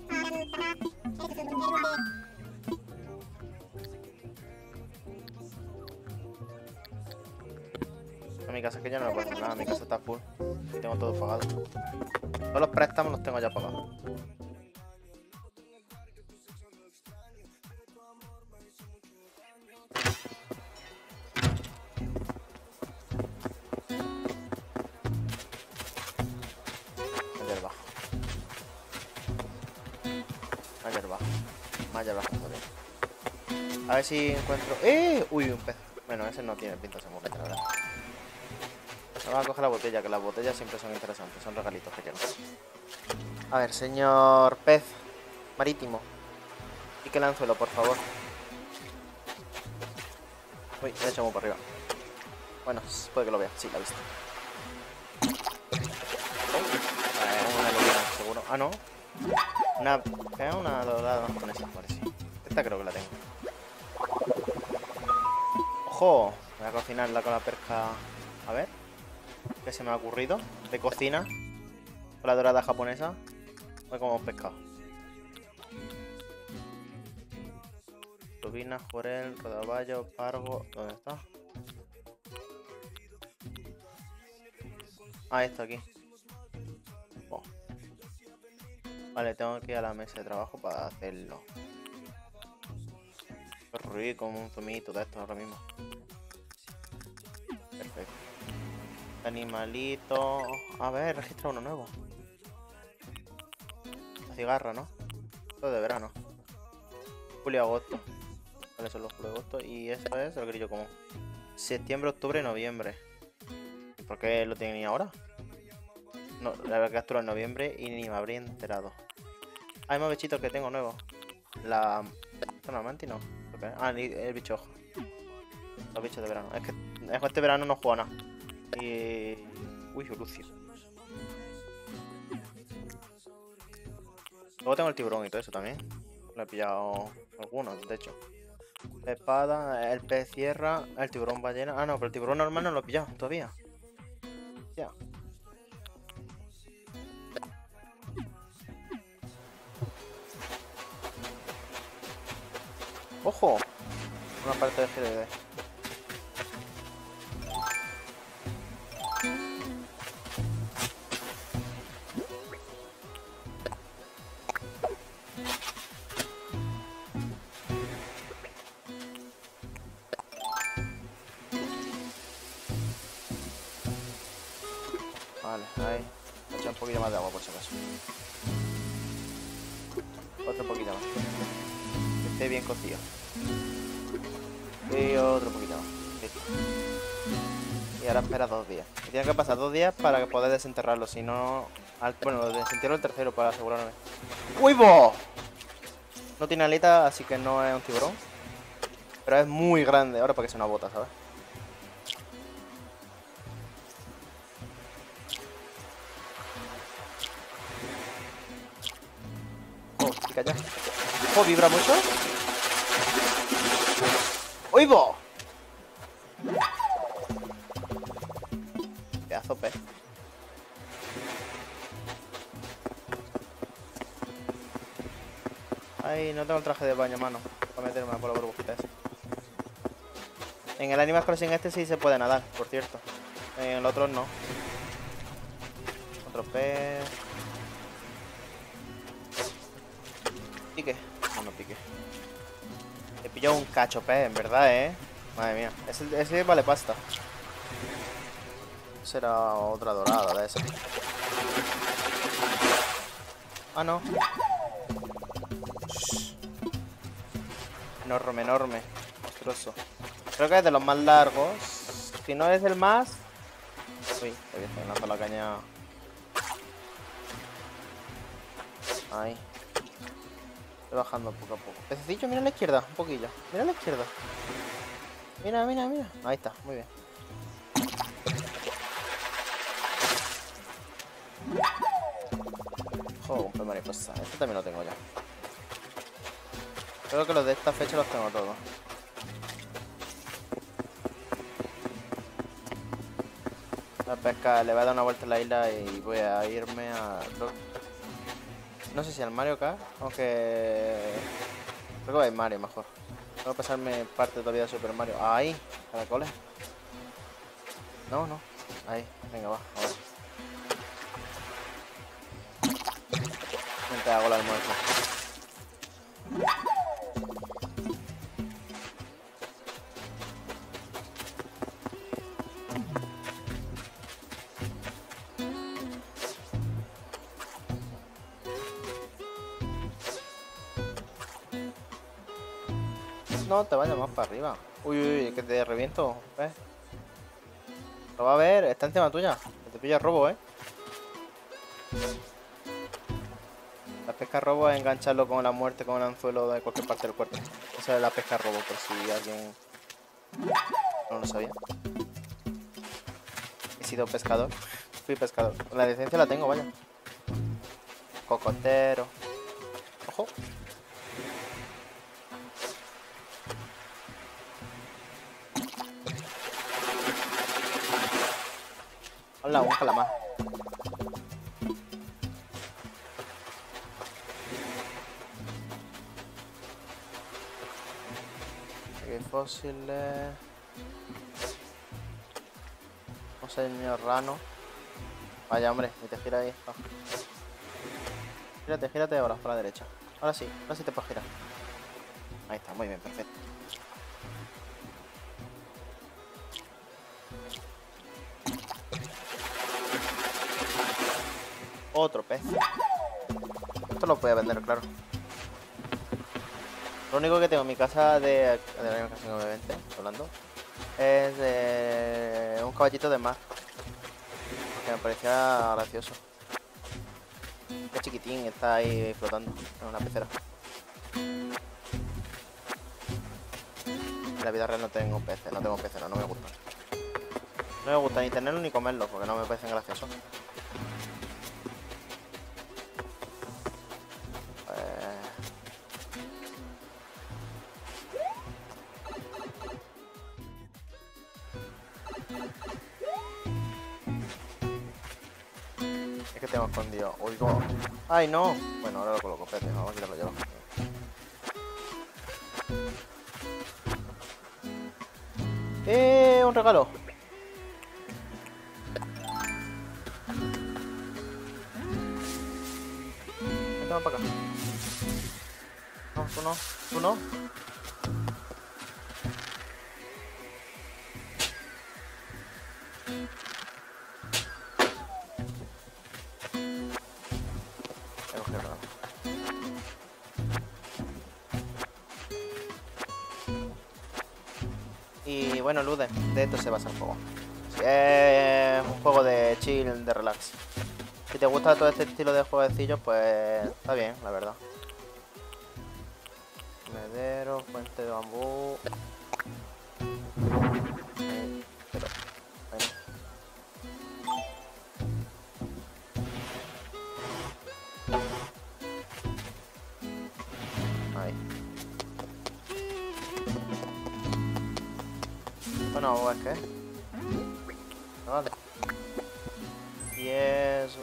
En mi casa es que ya no me puedo hacer nada, mi casa está full. Y tengo todo pagado. Todos los préstamos los tengo ya pagados. Más hierba todavía. A ver si encuentro... Uy, un pez. Bueno, ese no tiene pinta de ser muy grande, la verdad. Vamos a coger la botella, que las botellas siempre son interesantes. Son regalitos que llegan. A ver, señor pez marítimo. Pique el anzuelo, por favor. Uy, le echamos por arriba. Bueno, puede que lo vea. Sí, la he visto. Una lubina, seguro. Ah, no. Una dorada japonesa, parece. Esta creo que la tengo. ¡Ojo! Voy a cocinarla con la perca. A ver. ¿Qué se me ha ocurrido? De cocina. Con la dorada japonesa. Voy como pescado. Lubina, jurel, rodaballo, pargo. ¿Dónde está? Ah, está aquí. Oh. Vale, tengo que ir a la mesa de trabajo para hacerlo. Qué rico, un zumito de esto ahora mismo. Perfecto. Animalito. A ver, registra uno nuevo. La cigarra, ¿no? Todo de verano. Julio-agosto. ¿Cuáles son los julio-agosto? Y eso es el grillo común. Septiembre, octubre, noviembre. ¿Y por qué lo tienen ahora? No, la verdad que captura en noviembre y ni me habría enterado. Hay más bichitos que tengo nuevos. La... ¿La mantis no? Ah, el bicho ojo. Los bichos de verano. Es que este verano no juego nada. Y... Uy, Lucio. Luego tengo el tiburón y todo eso también. Lo he pillado algunos, de hecho. La espada, el pez sierra, el tiburón ballena. Ah, no, pero el tiburón normal no lo he pillado todavía. Ya. ¡Ojo! Una parte de GDD. Vale, ahí. Voy a echar un poquito más de agua por si acaso. Otro poquito más. Que esté bien cocido. Y otro poquito más. Listo. Y ahora espera 2 días. Y tiene que pasar 2 días para poder desenterrarlo. Si no... Bueno, lo desentierro el tercero para asegurarme. ¡Uy, bo! No tiene aleta, así que no es un tiburón. Pero es muy grande. Ahora para que sea una bota, ¿sabes? Oh, pica ya. Oh, vibra mucho. ¡Uy, bo! Pedazo pez. Ay, no tengo el traje de baño, mano. Para meterme por la burbujita esa. En el Animal Crossing este sí se puede nadar, por cierto. En el otro no. Otro pez. Pique. No pique. He pillado un cacho pez, en verdad, Madre mía. Ese vale pasta. Será otra dorada de esa. Ah, no. Enorme, enorme. Monstruoso. Creo que es de los más largos. Si no es el más... Uy, estoy lanzando la caña. Ahí. Estoy bajando poco a poco. Pececillo, mira a la izquierda, un poquillo. Mira a la izquierda. Mira, mira, mira. Ahí está, muy bien. Ojo, un pez mariposa. Este también lo tengo ya. Creo que los de esta fecha los tengo todos. La pesca, le voy a dar una vuelta a la isla y voy a irme a... No sé si al Mario Kart, aunque... Creo que va a ir Mario mejor. Voy a pasarme parte todavía de Super Mario. Ahí, caracoles. No, no. Ahí, venga, va, ahora. Vente, hago el almuerzo. No te vayas más para arriba. Uy, uy, que te reviento. ¿Ves? Lo va a ver, está encima tuya. Que te pilla robo, ¿eh? La pesca robo es engancharlo con la muerte con un anzuelo de cualquier parte del cuerpo. Esa es la pesca robo, por si alguien no lo sabía. He sido pescador. Fui pescador. La licencia la tengo, vaya. Cocotero. Ojo. Hola, un calamar. Aquí hay fósiles. Un señor rano. Vaya, hombre, y te gira ahí. Oh. Gírate, gírate ahora, para la derecha. Ahora sí te puedes girar. Ahí está, muy bien, perfecto. Otro pez. Esto lo voy a vender, claro. Lo único que tengo en mi casa de la animación 920, hablando, es de un caballito de mar. Que me parecía gracioso. Qué chiquitín, está ahí flotando en una pecera. En la vida real no tengo peces, no me gustan. No me gusta ni tenerlo ni comerlo, porque no me parecen graciosos. Es que tengo escondido. Oigo. ¡Ay, no! Bueno, ahora lo coloco. Espérate, vamos a quitarlo yo. ¡Un regalo! Vente más para acá. No, tú no. Tú no. He cogido el regalo. Y bueno, Lude, de esto se basa el juego. Sí, es un juego de chill, de relax. Si te gusta todo este estilo de jueguecillos, pues está bien, la verdad. Medero, fuente de bambú. Pero, bueno. Ahí. Bueno, es que. Vale. Y eso.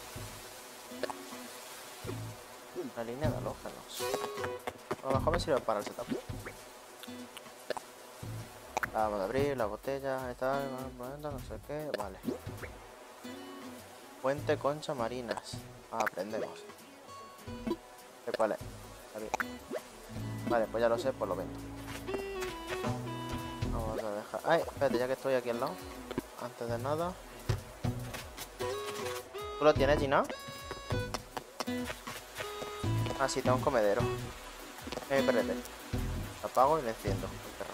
Una línea de halógenos. A lo mejor me sirve para el setup. La vamos a abrir, la botella, tal, no sé qué. Vale. Fuente concha marinas. Ah, aprendemos. ¿Qué cuál es? Vale, pues ya lo sé, pues lo vendo. Vamos a dejar. Ay, espérate, ya que estoy aquí al lado. Antes de nada. ¿Tú lo tienes, Gina? Ah, sí, tengo un comedero. Espérate. Lo apago y le enciendo.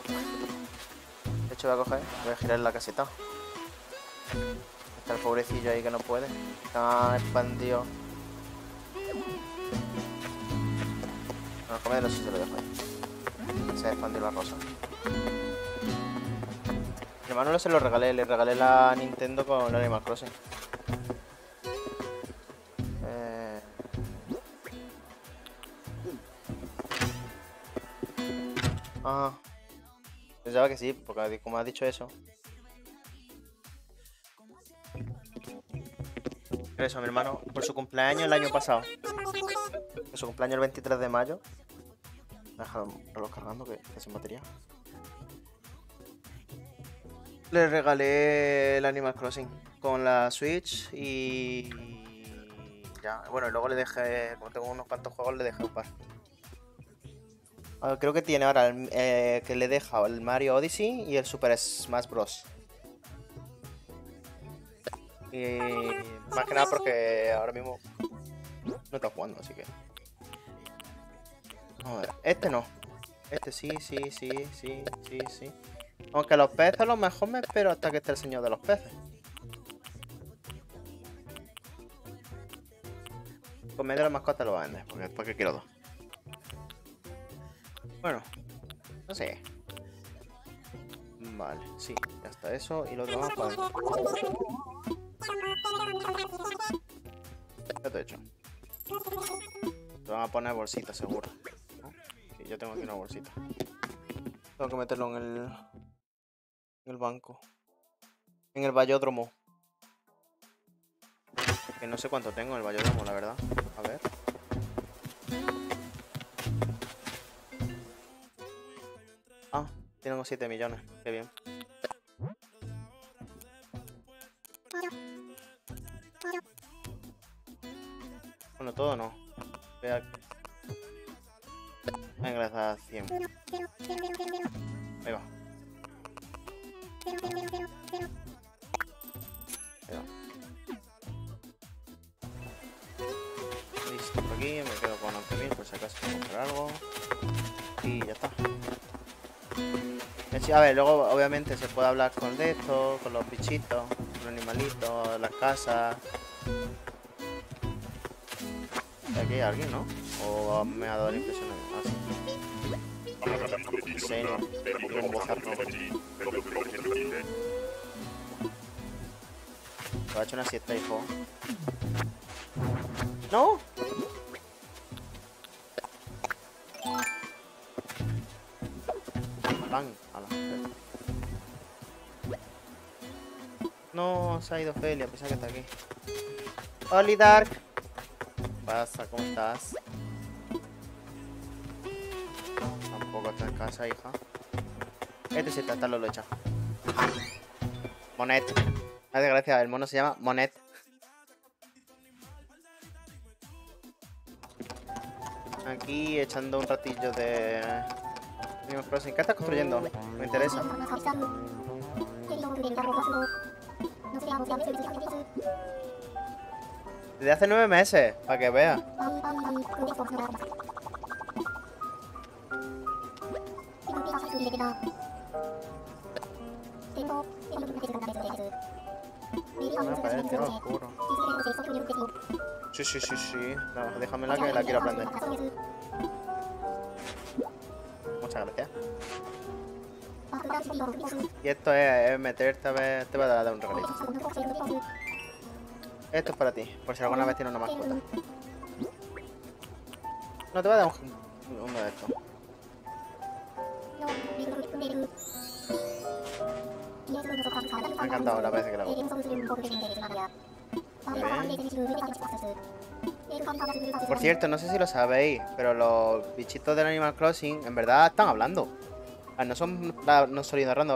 De hecho, voy a girar la caseta. Está el pobrecillo ahí que no puede. Está expandido. No, el comedero sí se lo dejo ahí. Se ha expandido la rosa. Mi hermano se lo regalé, le regalé la Nintendo con la Animal Crossing. Ah, pensaba que sí, porque como has dicho eso. Eso, mi hermano, por su cumpleaños el año pasado. En su cumpleaños el 23 de mayo. Voy a dejar el reloj cargando que está sin batería. Le regalé el Animal Crossing con la Switch y ya. Bueno, y luego le dejé, como tengo unos cuantos juegos, le dejé un par. Creo que tiene ahora que le he dejado el Mario Odyssey y el Super Smash Bros. Y más que nada porque ahora mismo no está jugando, así que... Vamos a ver, este no. Este sí. Aunque los peces a lo mejor me espero hasta que esté el señor de los peces. Comer de la mascota lo va a vender, porque después que quiero dos. Bueno, no sé. Vale, sí, ya está eso. Y lo otro vamos para adentro. Ya te he hecho. Te van a poner bolsita, seguro, ¿no? Sí, yo tengo aquí una bolsita. Tengo que meterlo en el banco. En el vallódromo. Que no sé cuánto tengo en el vallódromo, la verdad. A ver. Ah, tengo 7 millones. Qué bien. Bueno, todo no. Venga, les da 100. Ahí va. Listo, por aquí me quedo con 11.000 por si acaso quiero comprar algo. Y ya está. A ver, luego obviamente se puede hablar con esto, con los bichitos, con los animalitos, las casas. Aquí hay alguien, ¿no? O me ha dado la impresión de que... Sí, no. Tiene un bozarrón. Lo ha hecho una siesta, hijo. ¡No! ¡Bang! No, se ha ido Felia, pensaba que está aquí. ¡Hola, Dark! ¿Qué pasa? ¿Cómo estás? Tampoco está en casa, hija. Este sí está, lo he echado. Monet. Me hace gracia, el mono se llama Monet. Aquí echando un ratillo de Animal Crossing. ¿Qué estás construyendo? Me interesa. Desde hace 9 meses, para que veas. Sí. No, déjamela que la quiero aprender. Muchas gracias. Y esto es meterte a ver. Te va a dar un regalito. Esto es para ti, por si alguna vez tienes una mascota. No te va a dar uno de estos. Me ha encantado las veces que lo hago. Por cierto, no sé si lo sabéis, pero los bichitos del Animal Crossing en verdad están hablando. No son sonidos random,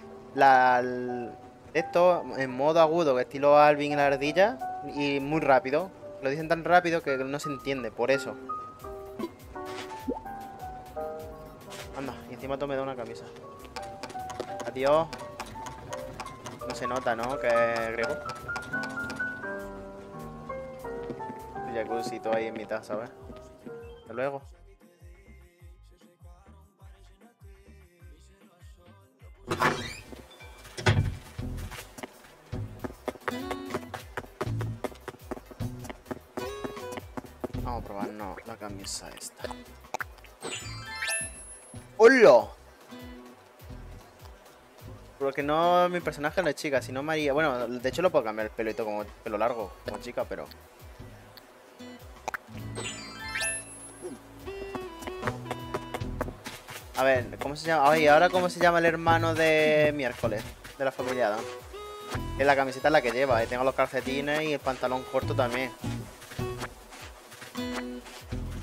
esto en modo agudo, que estilo Alvin y la ardilla, y muy rápido. Lo dicen tan rápido que no se entiende, por eso. Anda, y encima tú me da una camisa. Adiós. No se nota, ¿no? Que es griego. El jacuzzi ahí en mitad, ¿sabes? Hasta luego. Vamos a probarnos la camisa esta. ¡Hola! Porque no, mi personaje no es chica, sino María. Bueno, de hecho lo puedo cambiar el pelito como pelo largo, como chica, pero... A ver, ¿cómo se llama? Ay, ahora ¿cómo se llama el hermano de miércoles? De la familia Adam. Es la camiseta la que lleva, y tengo los calcetines y el pantalón corto también.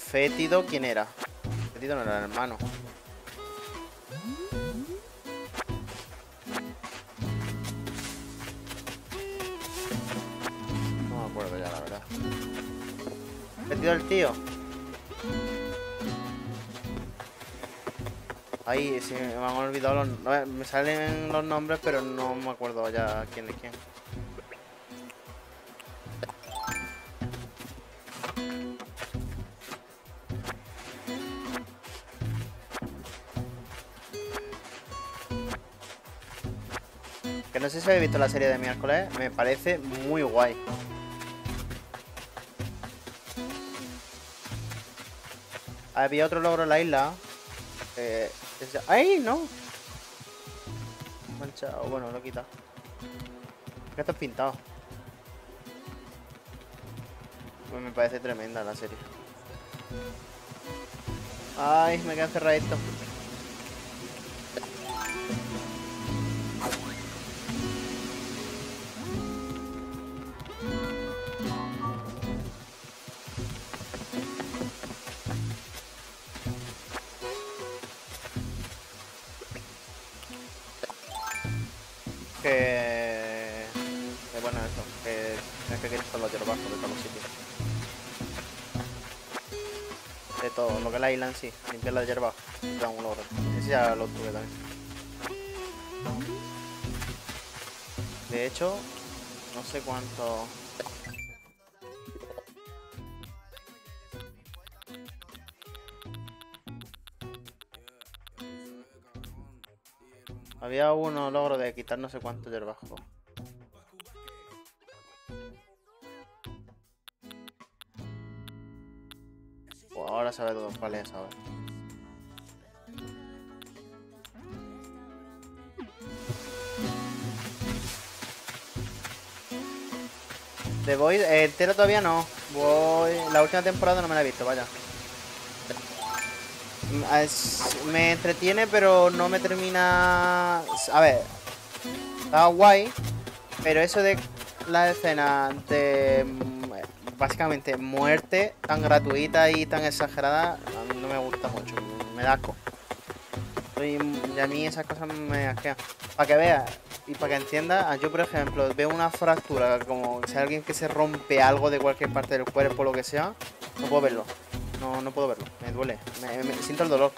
Fétido, ¿quién era? Fétido no era el hermano. No me acuerdo ya, la verdad. Fétido el tío. Ay, sí, me han olvidado los... A ver, me salen los nombres, pero no me acuerdo ya quién es quién. Que no sé si habéis visto la serie de miércoles, me parece muy guay. Había otro logro en la isla. ¡Ay, no! Manchado, bueno, lo he quitado. Que esto es pintado. Pues me parece tremenda la serie. Ay, me queda encerradito. Bueno, eso, que tienes que quitar los hierbajos de todos los sitios. De todo, lo que es la isla en sí, limpiar la hierba, te da un logro. Ese ya lo tuve también. De hecho, no sé cuánto... Había uno logro de quitar no sé cuánto hierbajo. Pues ahora sabe todo cuál es, ¿sabes? The Void, entero todavía no. La última temporada no me la he visto, vaya. Me entretiene, pero no me termina... A ver, está guay, pero eso de la escena de básicamente muerte tan gratuita y tan exagerada a mí no me gusta mucho, me da asco. Y a mí esas cosas me asquean. Para que veas y para que entiendas, yo por ejemplo veo una fractura, como si alguien que se rompe algo de cualquier parte del cuerpo o lo que sea, no puedo verlo. No puedo verlo, me duele, siento el dolor.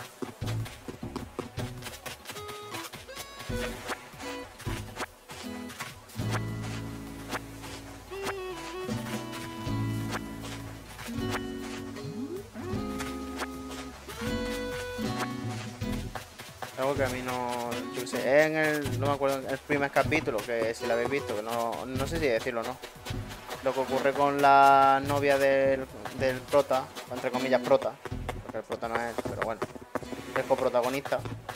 Algo que a mí no... Yo qué sé, no me acuerdo, el primer capítulo, que si lo habéis visto, que no sé si decirlo o no. Lo que ocurre con la novia del prota, entre comillas prota, porque el prota no es, pero bueno, el coprotagonista.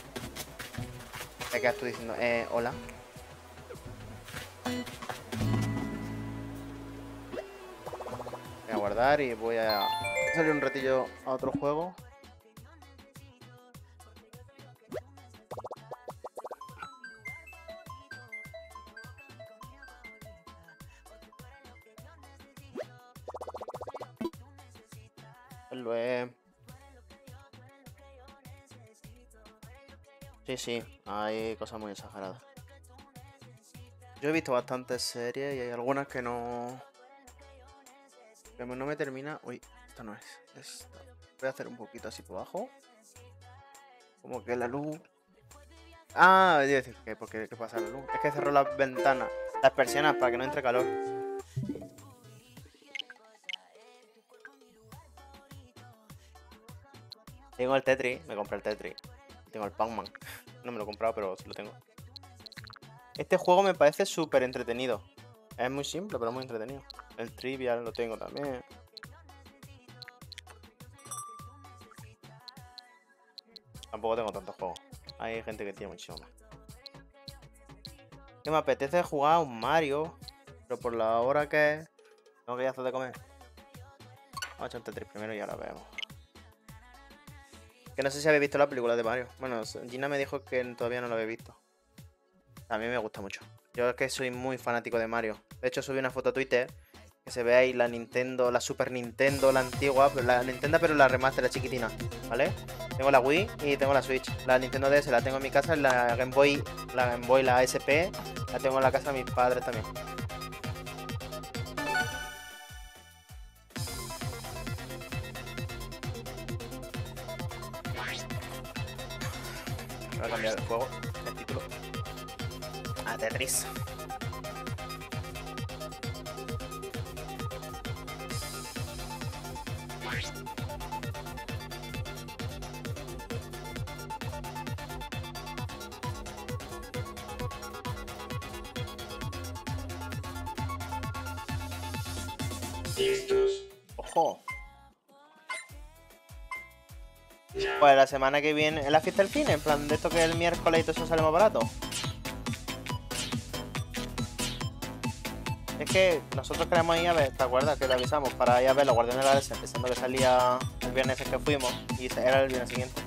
Te quedas tú diciendo, hola. Voy a guardar y voy a salir un ratillo a otro juego. Sí, hay cosas muy exageradas. Yo he visto bastantes series y hay algunas que no me termina. Uy, esta no es. Esta. Voy a hacer un poquito así por abajo. Como que la luz. Ah, voy a decir que porque ¿qué pasa la luz? Es que cerró las ventanas, las persianas para que no entre calor. Tengo el Tetris, me compré el Tetris. Tengo el Pac-Man. No me lo he comprado, pero sí lo tengo. Este juego me parece súper entretenido. Es muy simple, pero muy entretenido. El Trivial lo tengo también. Tampoco tengo tantos juegos. Hay gente que tiene muchísimo más. Que me apetece jugar a un Mario, pero por la hora que es, tengo que ir a hacer de comer. Vamos a echar un Tetris primero y ahora vemos. Que no sé si habéis visto la película de Mario. Bueno, Gina me dijo que todavía no la habéis visto. A mí me gusta mucho. Yo es que soy muy fanático de Mario. De hecho, subí una foto a Twitter Que se ve ahí la Nintendo, la Super Nintendo, la antigua, la Nintendo pero la remaster, la chiquitina, ¿vale? Tengo la Wii y tengo la Switch. La Nintendo DS la tengo en mi casa, la Game Boy, la SP, la tengo en la casa de mis padres también. Voy a cambiar el juego, el título. A Tetris. Ojo. Pues la semana que viene es la fiesta del cine, en plan de esto que el miércoles y todo eso sale más barato. Es que nosotros queremos ir a ver, ¿te acuerdas que te avisamos? Para ir a ver los Guardianes de la Galaxia, pensando que salía el viernes que fuimos y era el viernes siguiente.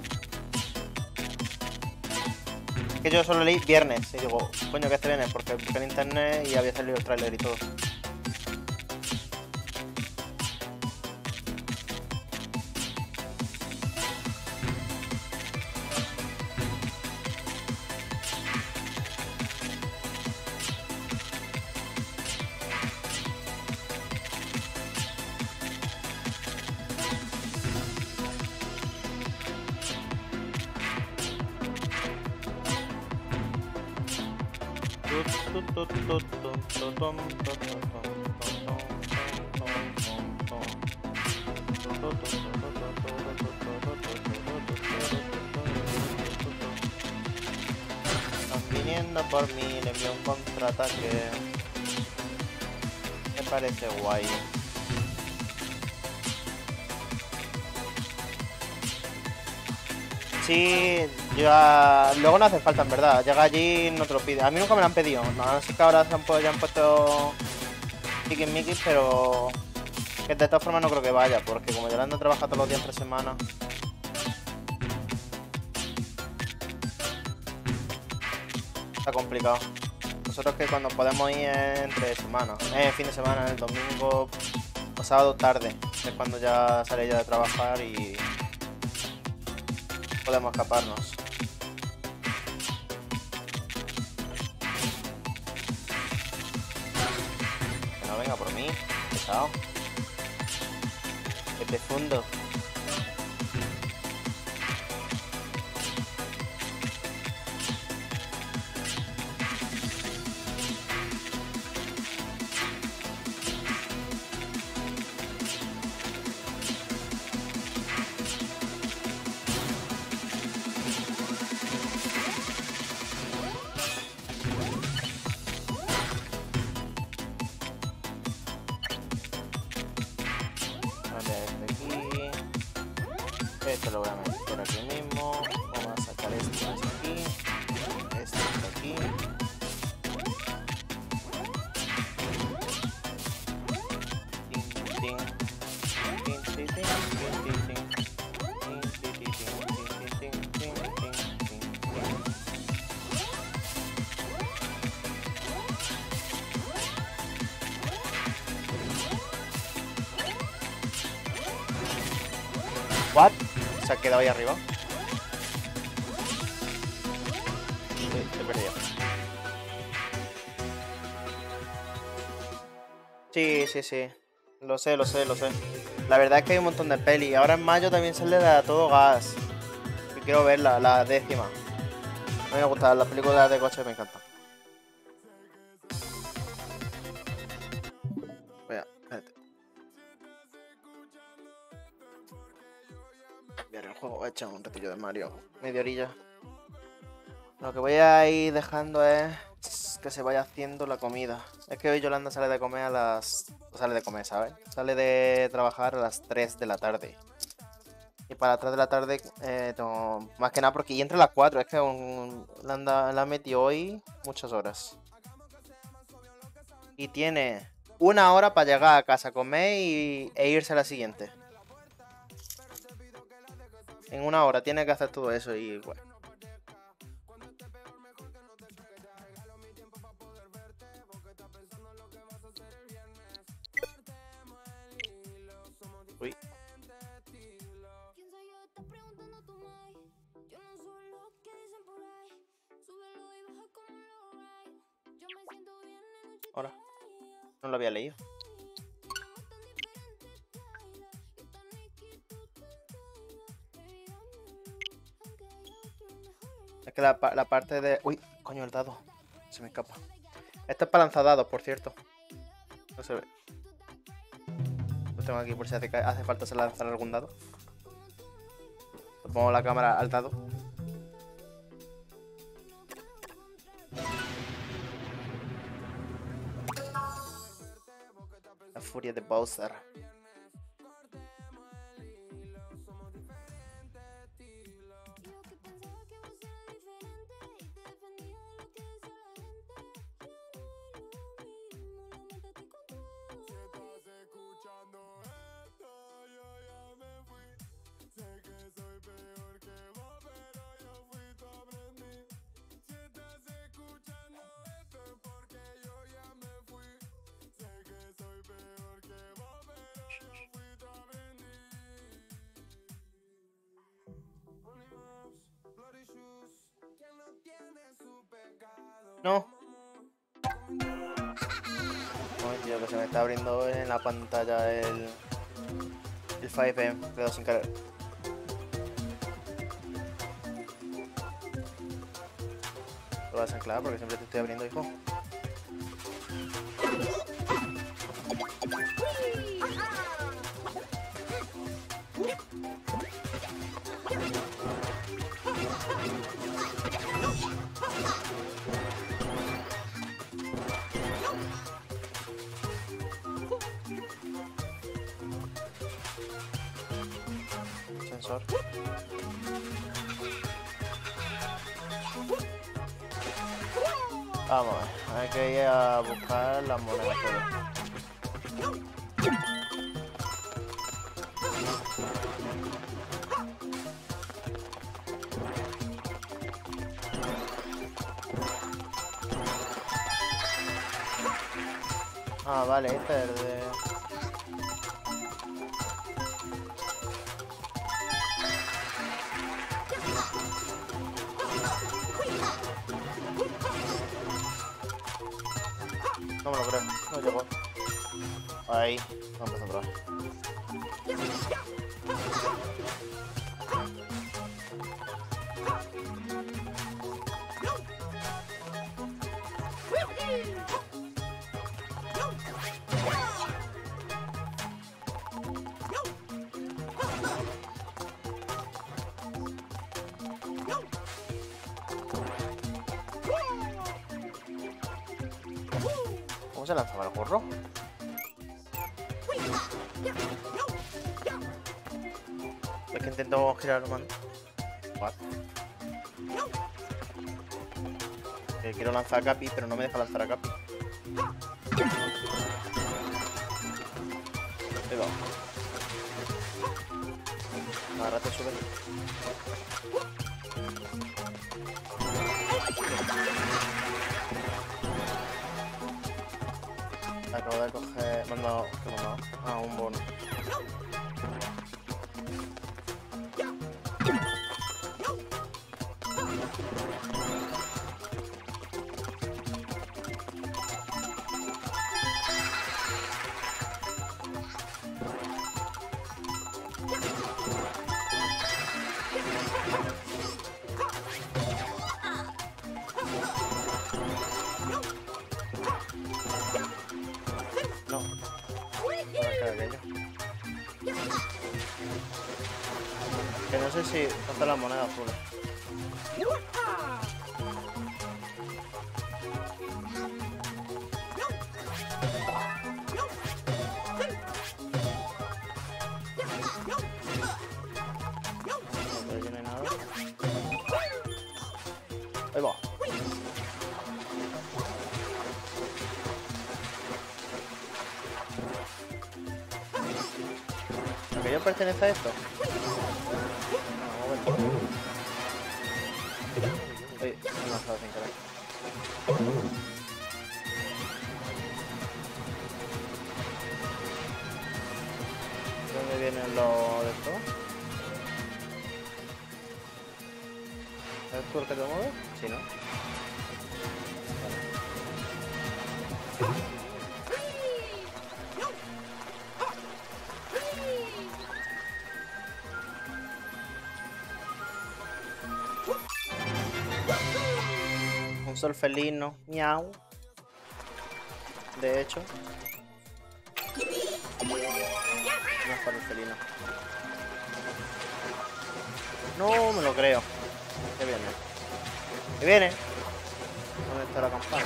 Es que yo solo leí viernes y digo, coño, que este viernes, porque busqué en internet y había salido el tráiler y todo. Están viniendo por mí, le envío un contraataque. Me parece guay. Sí, ya... luego no hace falta en verdad. Llega allí y no te lo pide. A mí nunca me lo han pedido. No sé que ahora ya han puesto Mickey, pero que de todas formas no creo que vaya, porque como Yolanda trabaja todos los días entre semanas. Está complicado. Nosotros que cuando podemos ir es entre semanas. Fin de semana, el domingo o sábado tarde. Es cuando ya sale ella de trabajar y podemos escaparnos. Que no venga por mí, pesado. Que te fundo. Esto lo voy a meter aquí mismo. Vamos a sacar esto de aquí. Esto de aquí. What? Se ha quedado ahí arriba. Sí, he perdido. Sí, sí, sí. Lo sé, lo sé, lo sé. La verdad es que hay un montón de pelis. Ahora en mayo también sale de A Todo Gas. Y quiero verla, la 10ª. A mí me gustan las películas de coches, me encantan. Vea, espérate. Ver el juego, voy a echar un ratillo de Mario. Media orilla. Lo que voy a ir dejando es que se vaya haciendo la comida. Es que hoy Yolanda sale de comer a las... Sale de comer, ¿sabes? Sale de trabajar a las 3 de la tarde. Y para las 3 de la tarde, más que nada porque... Y entre las 4, es que la metió hoy muchas horas. Y tiene 1 hora para llegar a casa a comer e irse a la siguiente. En 1 hora tiene que hacer todo eso y bueno. Ahora. No lo había leído. Es que la parte de... Uy, coño, el dado. Se me escapa. Esto es para lanzadados, por cierto. No se ve. Lo tengo aquí por si hace falta lanzar algún dado. Le pongo la cámara al dado. La furia de Bowser. No. Ay, tío, que se me está abriendo en la pantalla el 5M. Le he dado sin querer. Lo vas a anclar porque siempre te estoy abriendo, hijo. Sensor. Vamos, hay que ir a buscar las monedas. Ah, vale, este es el de... No me lo creo, no llegó. Ahí, vamos a empezar otra vez. ¿Cómo se lanzaba el gorro? Es que intento girar el mando. What? Quiero lanzar a Capi, pero no me deja lanzar a Capi. Ahí va. Agárrate, sube. Acabo de coger... ¿Qué mandado? Ah, un bono. No. Que no sé si hace las monedas azules. No tiene nada. Ahí va. ¿Aquello pertenece a esto? Uy, me he lanzado sin querer. ¿Dónde vienen los de esto? ¿Es tú el que te mueves? Sí, ¿no? Vale. Un sol felino. Miau. De hecho. No es para el felino. No me lo creo. ¿Qué viene? ¿Qué viene? ¿Dónde está la campana?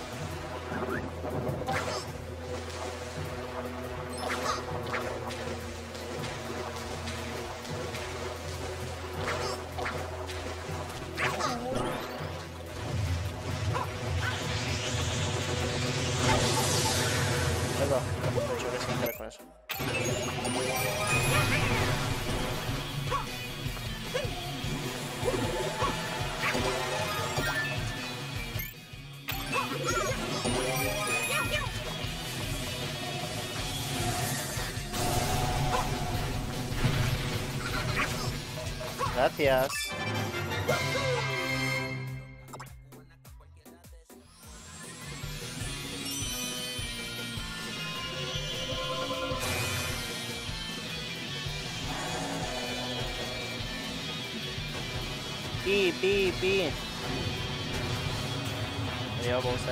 Mucho que sin querer con eso. Gracias. Pi. Adiós, Bowser.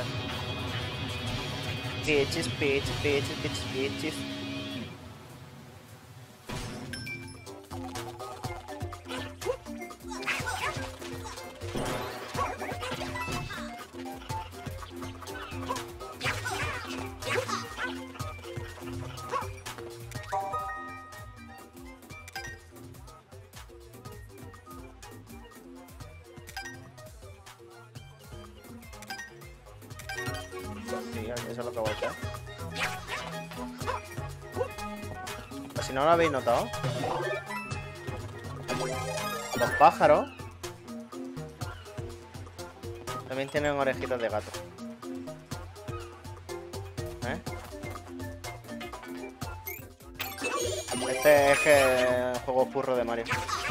Bitches. Sí, eso es lo que voy a hacer. Pues si no lo habéis notado, los pájaros también tienen orejitas de gato. ¿Eh? Este es que el juego purro de Mario.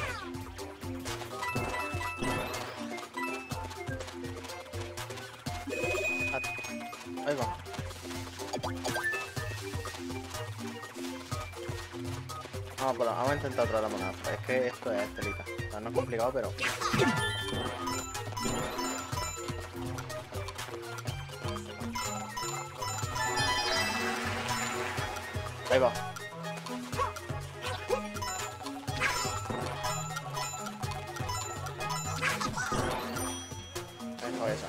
Ahí va. Vamos a intentar otra la moneda. Es que esto es telita. O sea, no es complicado, pero... Ahí va. Dejo esa.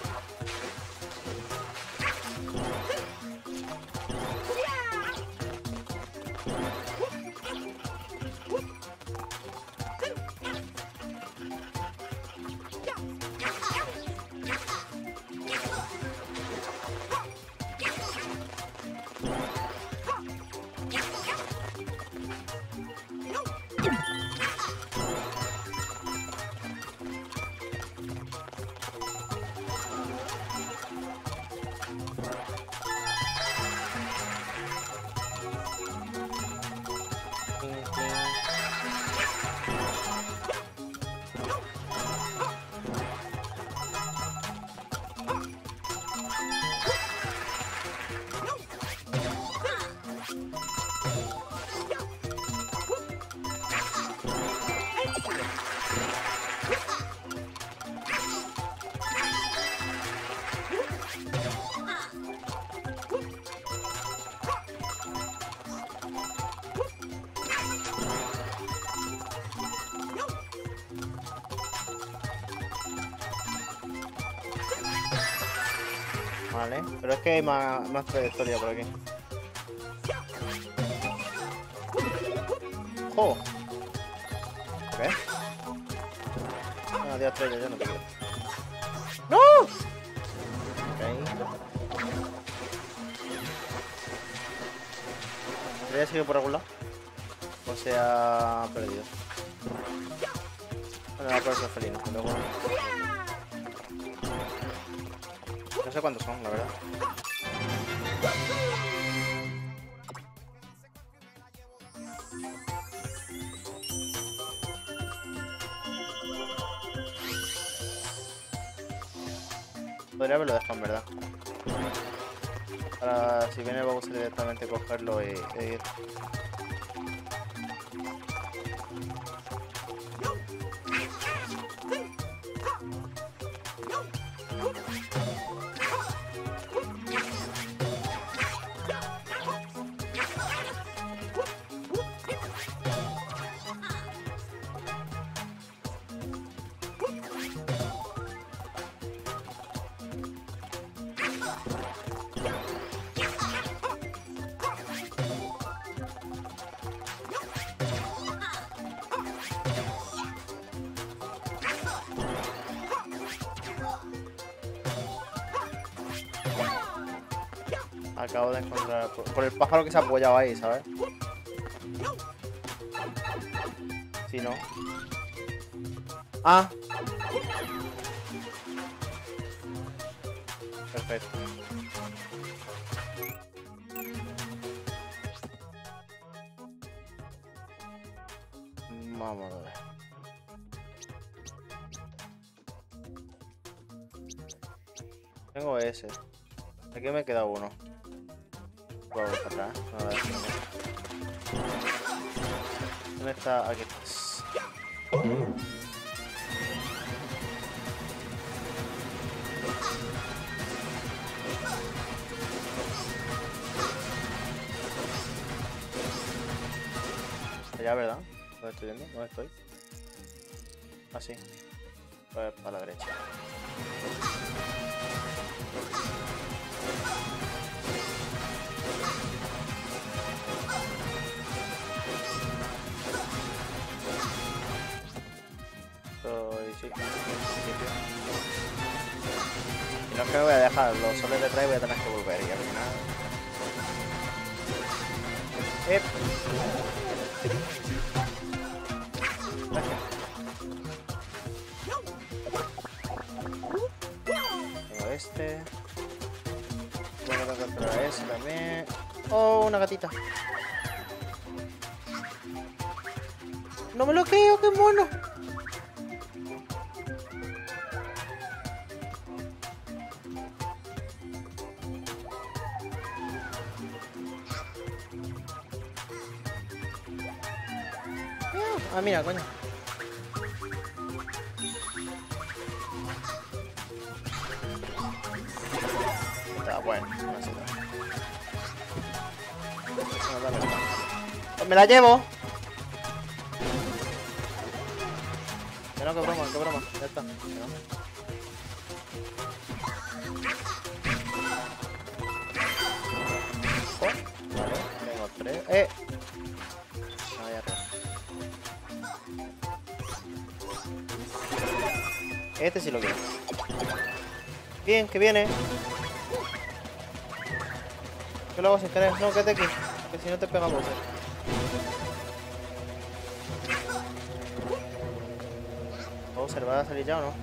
Vale, pero es que hay más trayectoria por aquí. ¡Jo! ¿Qué? No, Dios, estrella, yo no te quiero. ¡No! Ok. ¿Estrella sigue por algún lado? O se ha perdido. Bueno, va por esos felinos, pero bueno. No sé cuántos son, la verdad. Podría haberlo dejado, en verdad. Para si viene vamos a directamente cogerlo y ir. Acabo de encontrar por el pájaro que se ha apoyado ahí, ¿sabes? Si no. Ah. Perfecto. Vamos a ver. Tengo ese. Aquí me queda uno. Voy a buscar atrás. A ver. ¿Dónde está? Aquí estás. Allá, ¿verdad? ¿Dónde estoy viendo? ¿Dónde estoy? Ah, sí. Pues para la derecha. Sí. Y no es que me voy a dejar los soles detrás y voy a tener que volver y al final. Tengo este. Bueno, tengo que capturar ese también. Oh, una gatita. No me lo creo, qué mono. Ah, mira, coño. Está bueno, no sé. Pues me la llevo. No, qué broma, qué broma. Ya está. Oh, vale, tengo 3. Ahí arriba. Este sí lo quiero. Bien, que viene. ¿Qué lo hago sin querer? No, quédate aquí. Que si no te pegamos. ¿Se le va a salir ya o no?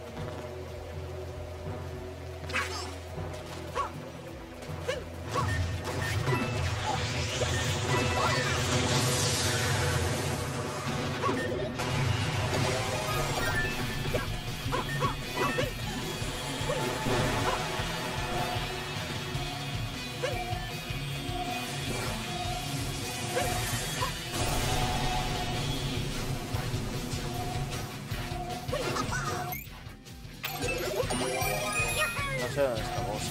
No sé dónde está vos.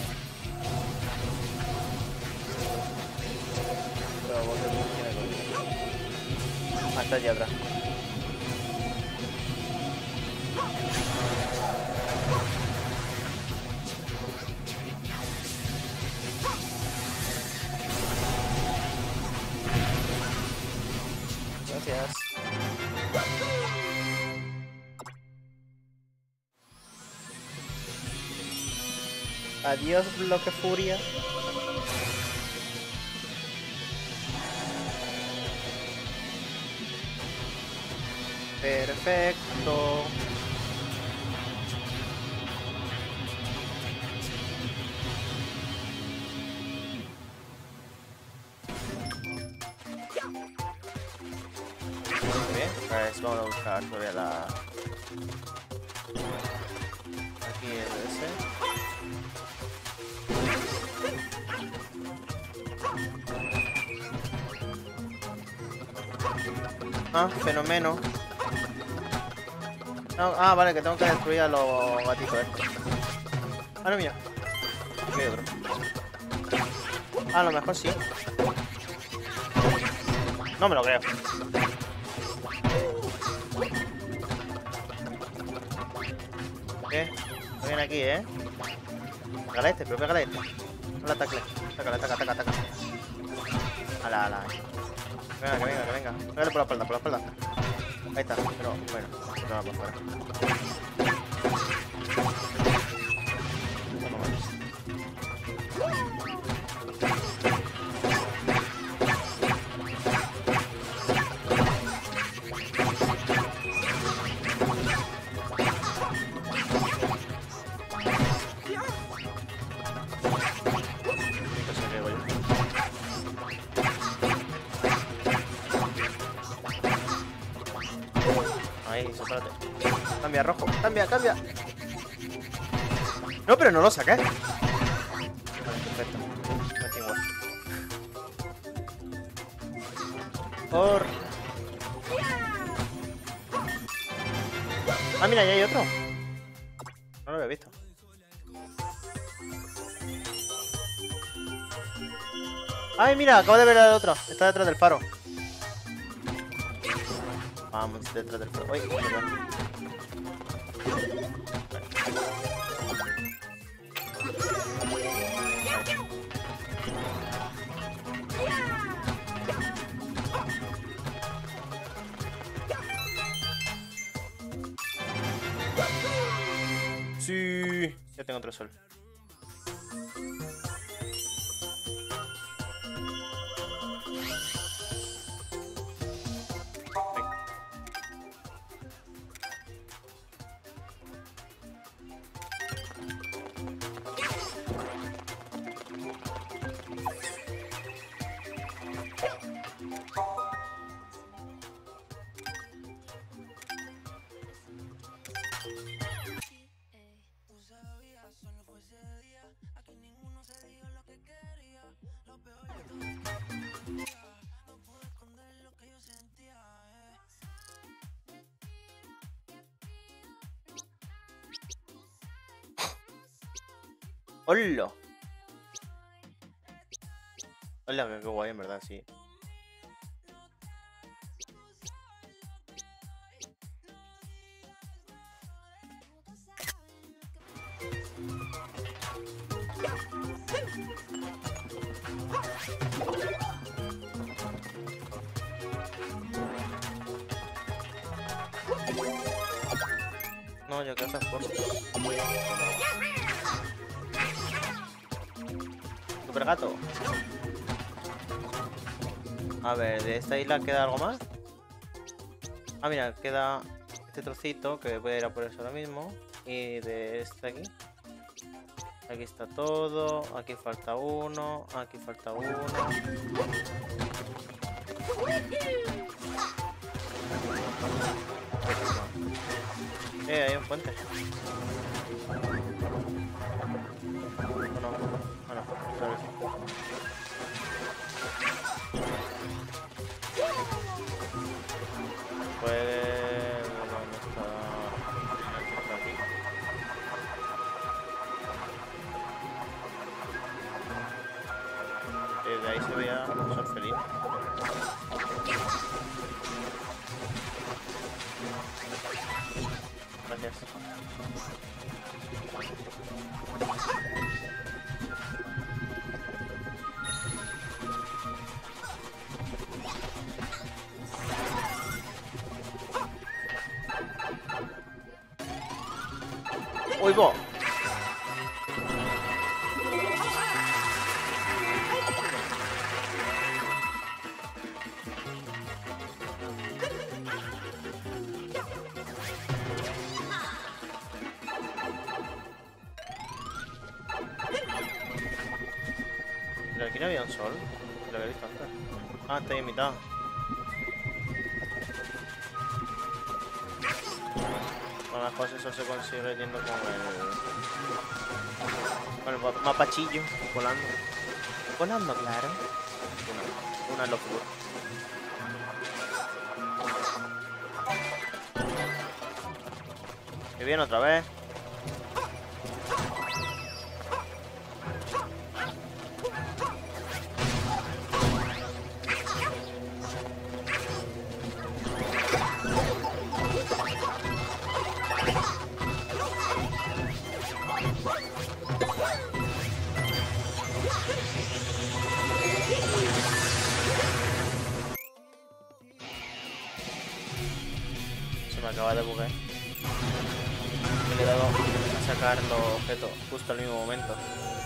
Pero vos tiene que... Ah, está allí atrás. Gracias. Adiós, bloque furia. Perfecto. Muy bien, pues vamos a buscar todavía la... Aquí es ese. Ah, fenómeno. No, ah, vale, que tengo que destruir a los gatitos estos. Ah, no, mira. Aquí hay otro. Ah, a lo mejor sí. No me lo creo. ¿Qué? No viene aquí, ¿eh? Pégale este, pero pégale este. No la ataque. Ataca. Ala, ala. Que venga. Pégale por la espalda. Ahí está, pero bueno, se va por fuera. Ahí, sepárate. Cambia, rojo. Cambia. No, pero no lo saqué. Vale, perfecto. Por... Ah, mira, ya hay otro. No lo había visto. Ay, mira, acabo de ver al otro. Está detrás del faro. Vamos, detrás del faro. Uy, perdón. Sí, ya tengo otro sol. ¡Hola! Hola, qué guay, en verdad, sí. No, yo creo que por... Super gato. A ver, ¿de esta isla queda algo más? Ah, mira, queda este trocito que voy a ir a por eso ahora mismo. Y de este aquí. Aquí está todo. Aquí falta uno. Aquí falta uno. Hay un puente. No. Ah, no. Claro que sí. Pues... ¿dónde está? Está aquí. Desde ahí se veía un sol feliz. Gracias. ¡Uy, bo! Pero aquí no había un sol. Lo había visto antes. Ah, está ahí en mitad. Bueno, las cosas eso se consigue yendo con el mapachillo, volando. Volando, claro. Una locura. Que viene otra vez. Se me acaba de buguear. Me he dado a sacar los objetos justo al mismo momento.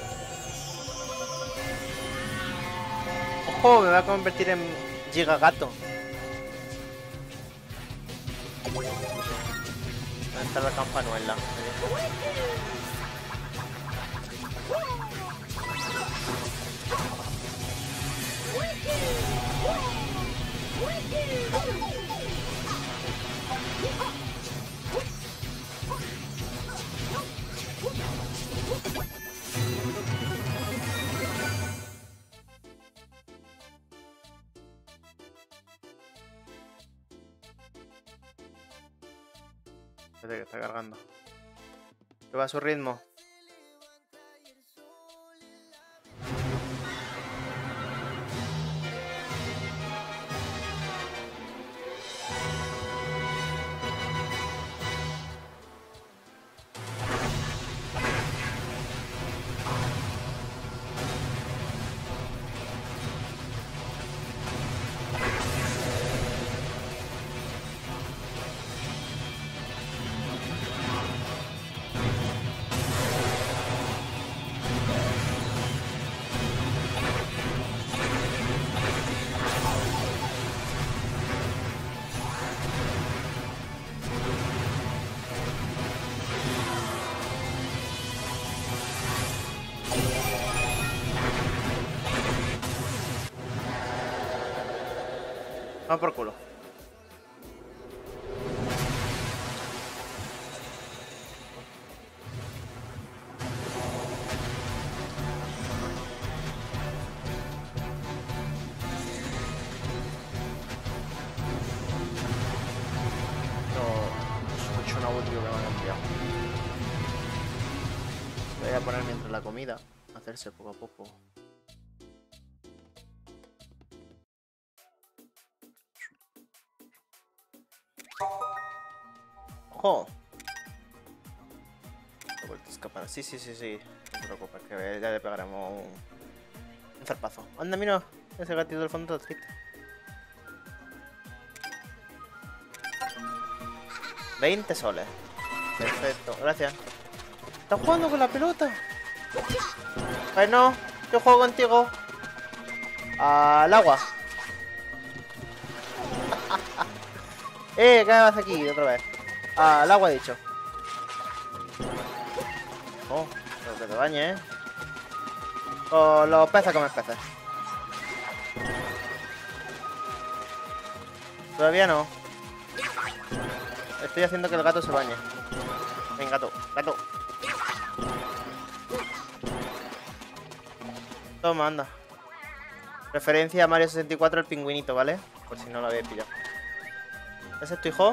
¡Ojo! Me va a convertir en Gigagato. ¿Dónde está la campanuela? Espérate que está cargando. Que va a su ritmo. Vamos por culo. No, mucho un audio que me han enviado. Voy a poner mientras la comida, hacerse poco a poco. ¡Ojo! He vuelto a escapar. Sí. No te preocupes, que ya le pegaremos un zarpazo. Anda, mira, ese gatito del fondo está triste. 20 soles. Perfecto, gracias. ¿Estás jugando con la pelota? Pues no, yo juego contigo. Al agua. ¿Qué haces aquí otra vez? Al agua he dicho. Oh, pero que te bañes, Con los peces comes peces. Todavía no. Estoy haciendo que el gato se bañe. Ven, gato. Toma, anda. Referencia a Mario 64, el pingüinito, ¿vale? Por si no lo habéis pillado. ¿Ese es tu hijo?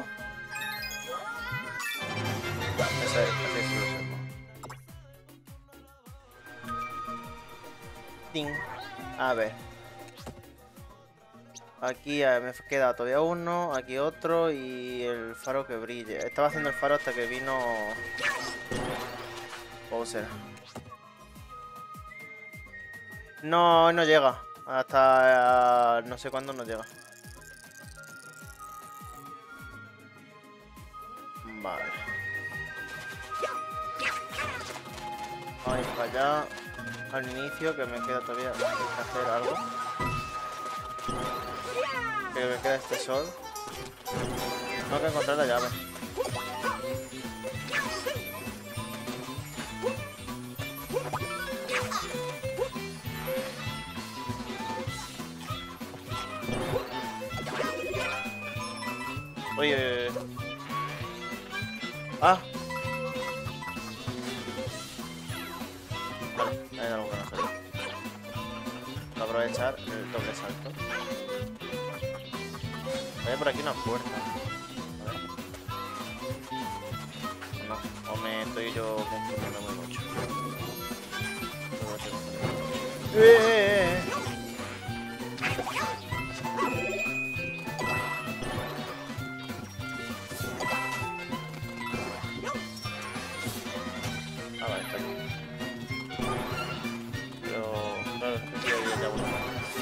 Ese es lo sé. Ting. A ver. Aquí me queda todavía uno, aquí otro y el faro que brille. Estaba haciendo el faro hasta que vino Bowser. No llega. Hasta no sé cuándo no llega. Vale. Vamos para allá. Al inicio, que me queda todavía que hacer algo. Que me queda este sol. Tengo que encontrar la llave. Oye. Ah. Vale, hay algo que no sé. Voy a aprovechar el doble salto. Hay por aquí una puerta. A ver. No. me estoy yo confundiendo muy mucho. Ah, vale, está aquí. Pero, claro, es que había ya uno.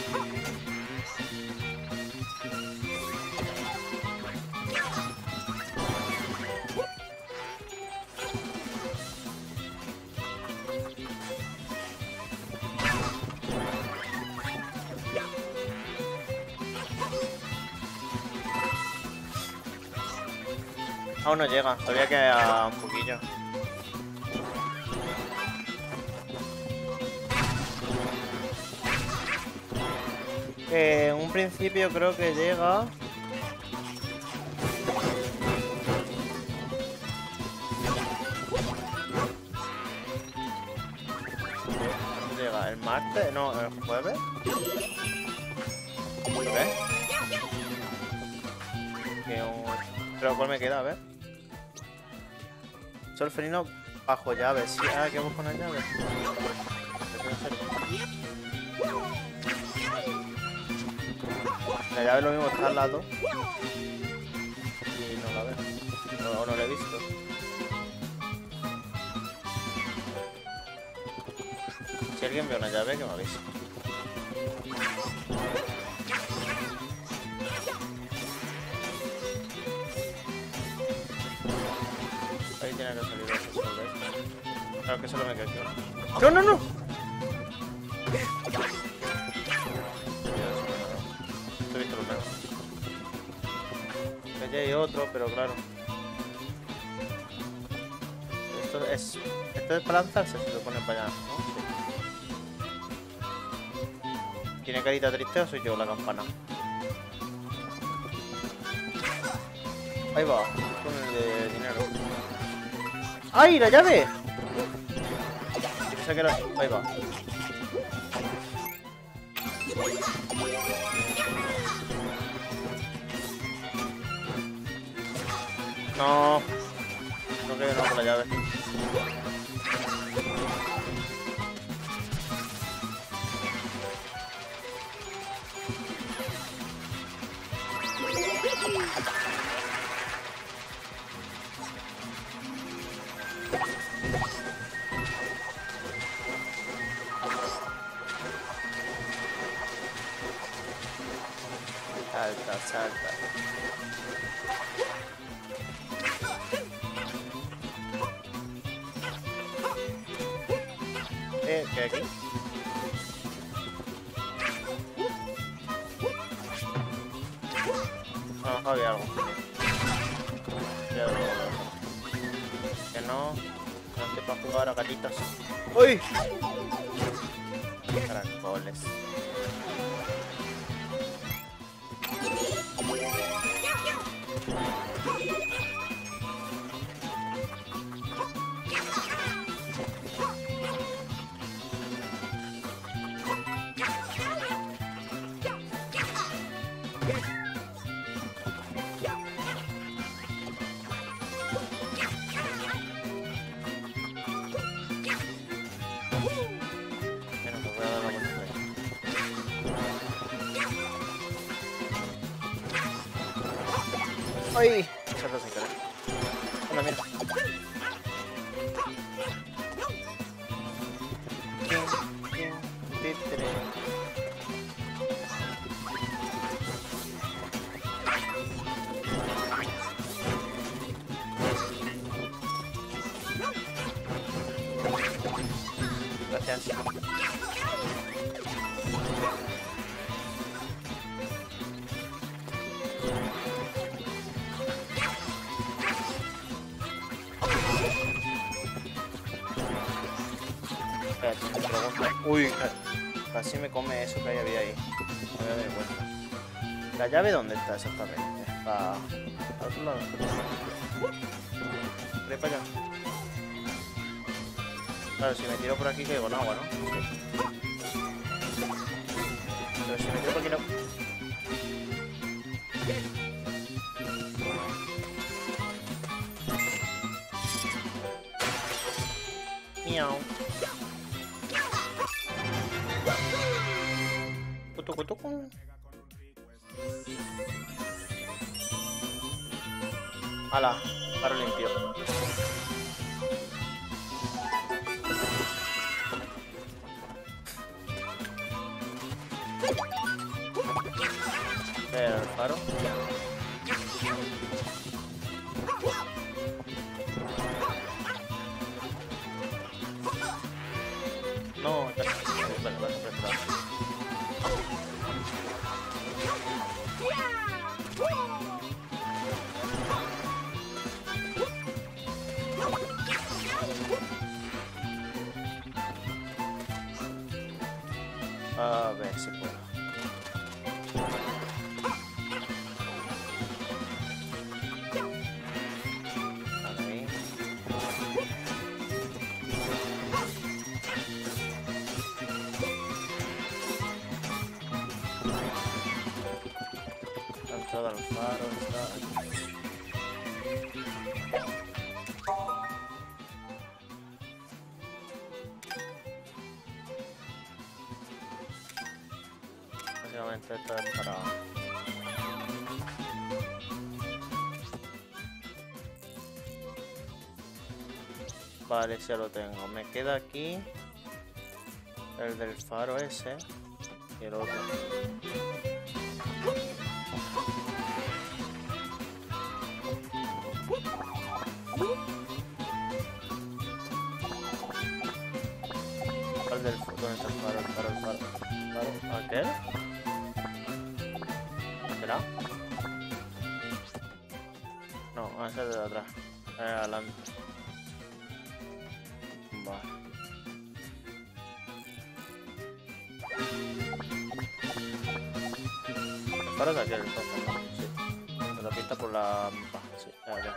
Aún no llega, todavía queda un poquillo. En un principio creo que llega. ¿Cuándo llega? ¿El martes? No, el jueves. ¿Lo ves? Pero ¿cuál me queda? A ver. Sol felino bajo llave. Sí, ah, ¿qué vamos con la llave? La llave lo mismo está al lado. Y no la veo. No la he visto. Si alguien ve una llave, que me avise. Ahí tiene que salir eso, ¿sabes? Claro que solo me quedo aquí. ¡No, no, no! Estoy visto lo menos. Allí hay otro, pero claro. Esto es para lanzarse, se lo ponen para allá, ¿no? Sí. ¿Tiene carita triste o soy yo la campana? Ahí va, con el de dinero. ¡Ay, la llave! Pensaba que era... Ahí va. No. No creo que no con la llave. Salta, salta. ¿Qué hay aquí? No, había algo. Ya lo veo. Que no estoy para jugar a gatitos. ¡Uy! Caracoles. ¡Ay! Salto sin querer. Hola, mira. Gracias. Uy, casi me come eso que había ahí. No me doy cuenta. ¿La llave dónde está exactamente? Está al otro lado. Ve para allá. Claro, si me tiro por aquí caigo en agua, ¿no? Sí. Pero si me tiro por aquí no. Miau. Tucu, tucu. Ala, paro limpio. El faro. No, vale, vale. A ver si puedo. Ahí. La entrada al faro está aquí. Básicamente esto es para... Vale, ya lo tengo. Me queda aquí el del faro ese y el otro. ¿Cuál del faro? ¿Dónde está el faro? El faro. ¿Aquel? ¿Será? No, ese es de atrás. Adelante. Vale. El faro es de aquel entonces, ¿no? Sí. Se lo pinta por la... Sí, es aquel.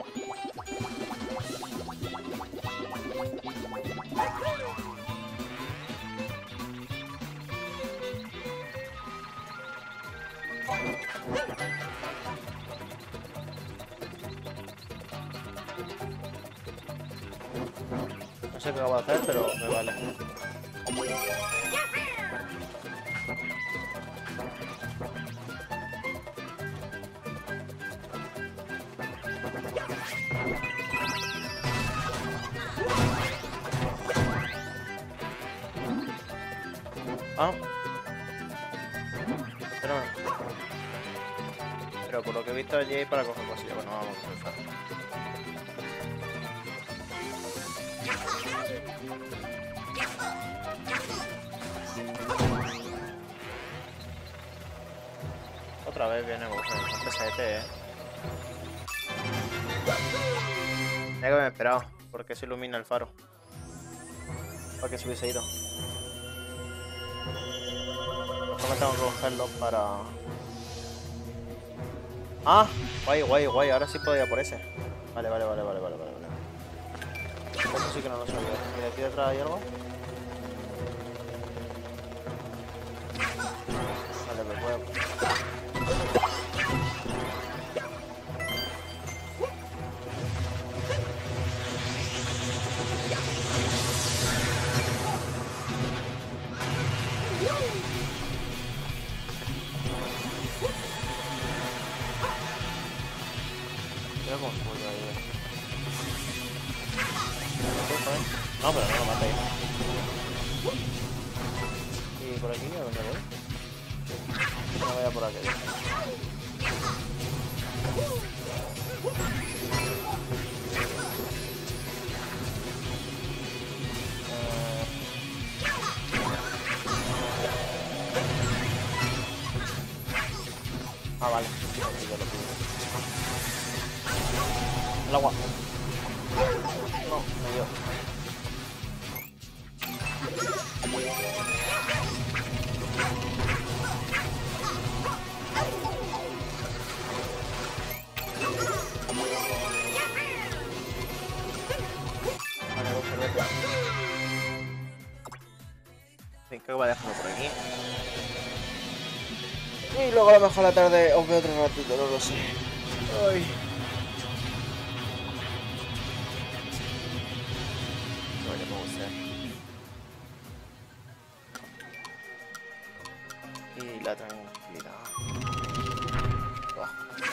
No sé qué va a hacer, pero me vale. Ah. Pero por lo que he visto allí hay para coger cosillas. Bueno, vamos a empezar. Otra vez viene un pesete, Tenía que haberme esperado, porque se ilumina el faro. Para que se hubiese ido. Solo tengo que cogerlo para... Ah, guay. Ahora sí puedo ir a por ese. Vale. Eso sí que no lo sabía. ¿Y aquí detrás hay algo? Vale, pues voy a... No, pero no lo maté. ¿Y por aquí? ¿A dónde voy? No voy a por aquí. Ah, vale. Aquí ya lo pido. El agua. No, me dio. Creo que voy a dejarlo por aquí. Y luego a lo mejor a la tarde os veo otro ratito, no lo sé. Ay. Vale, vamos. ser. Y la tranquilidad. Oh.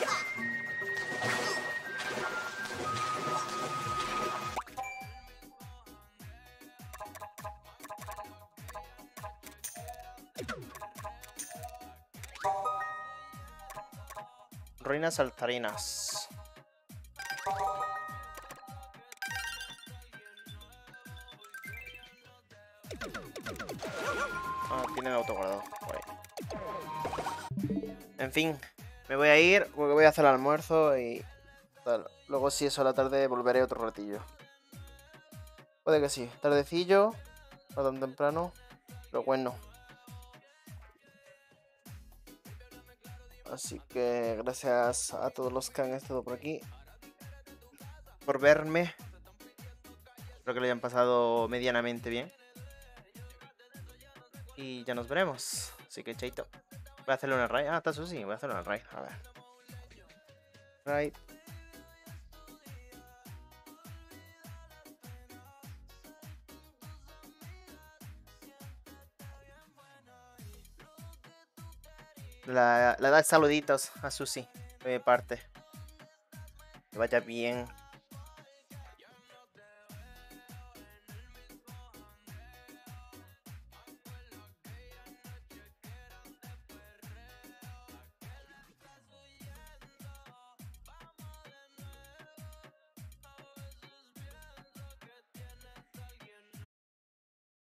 Ruinas saltarinas. Ah, tienen autoguardado. Guay. En fin, me voy a ir porque voy a hacer el almuerzo y tal. Luego si eso a la tarde volveré otro ratillo. Puede que sí, tardecillo, no tan temprano, pero bueno. Así que gracias a todos los que han estado por aquí, por verme. Espero que lo hayan pasado medianamente bien. Y ya nos veremos. Así que chaito. Voy a hacerle una raid. Ah, está Susi. Voy a hacerle una raid. A ver. Raid. Le da saluditos a Susi de mi parte. Que vaya bien.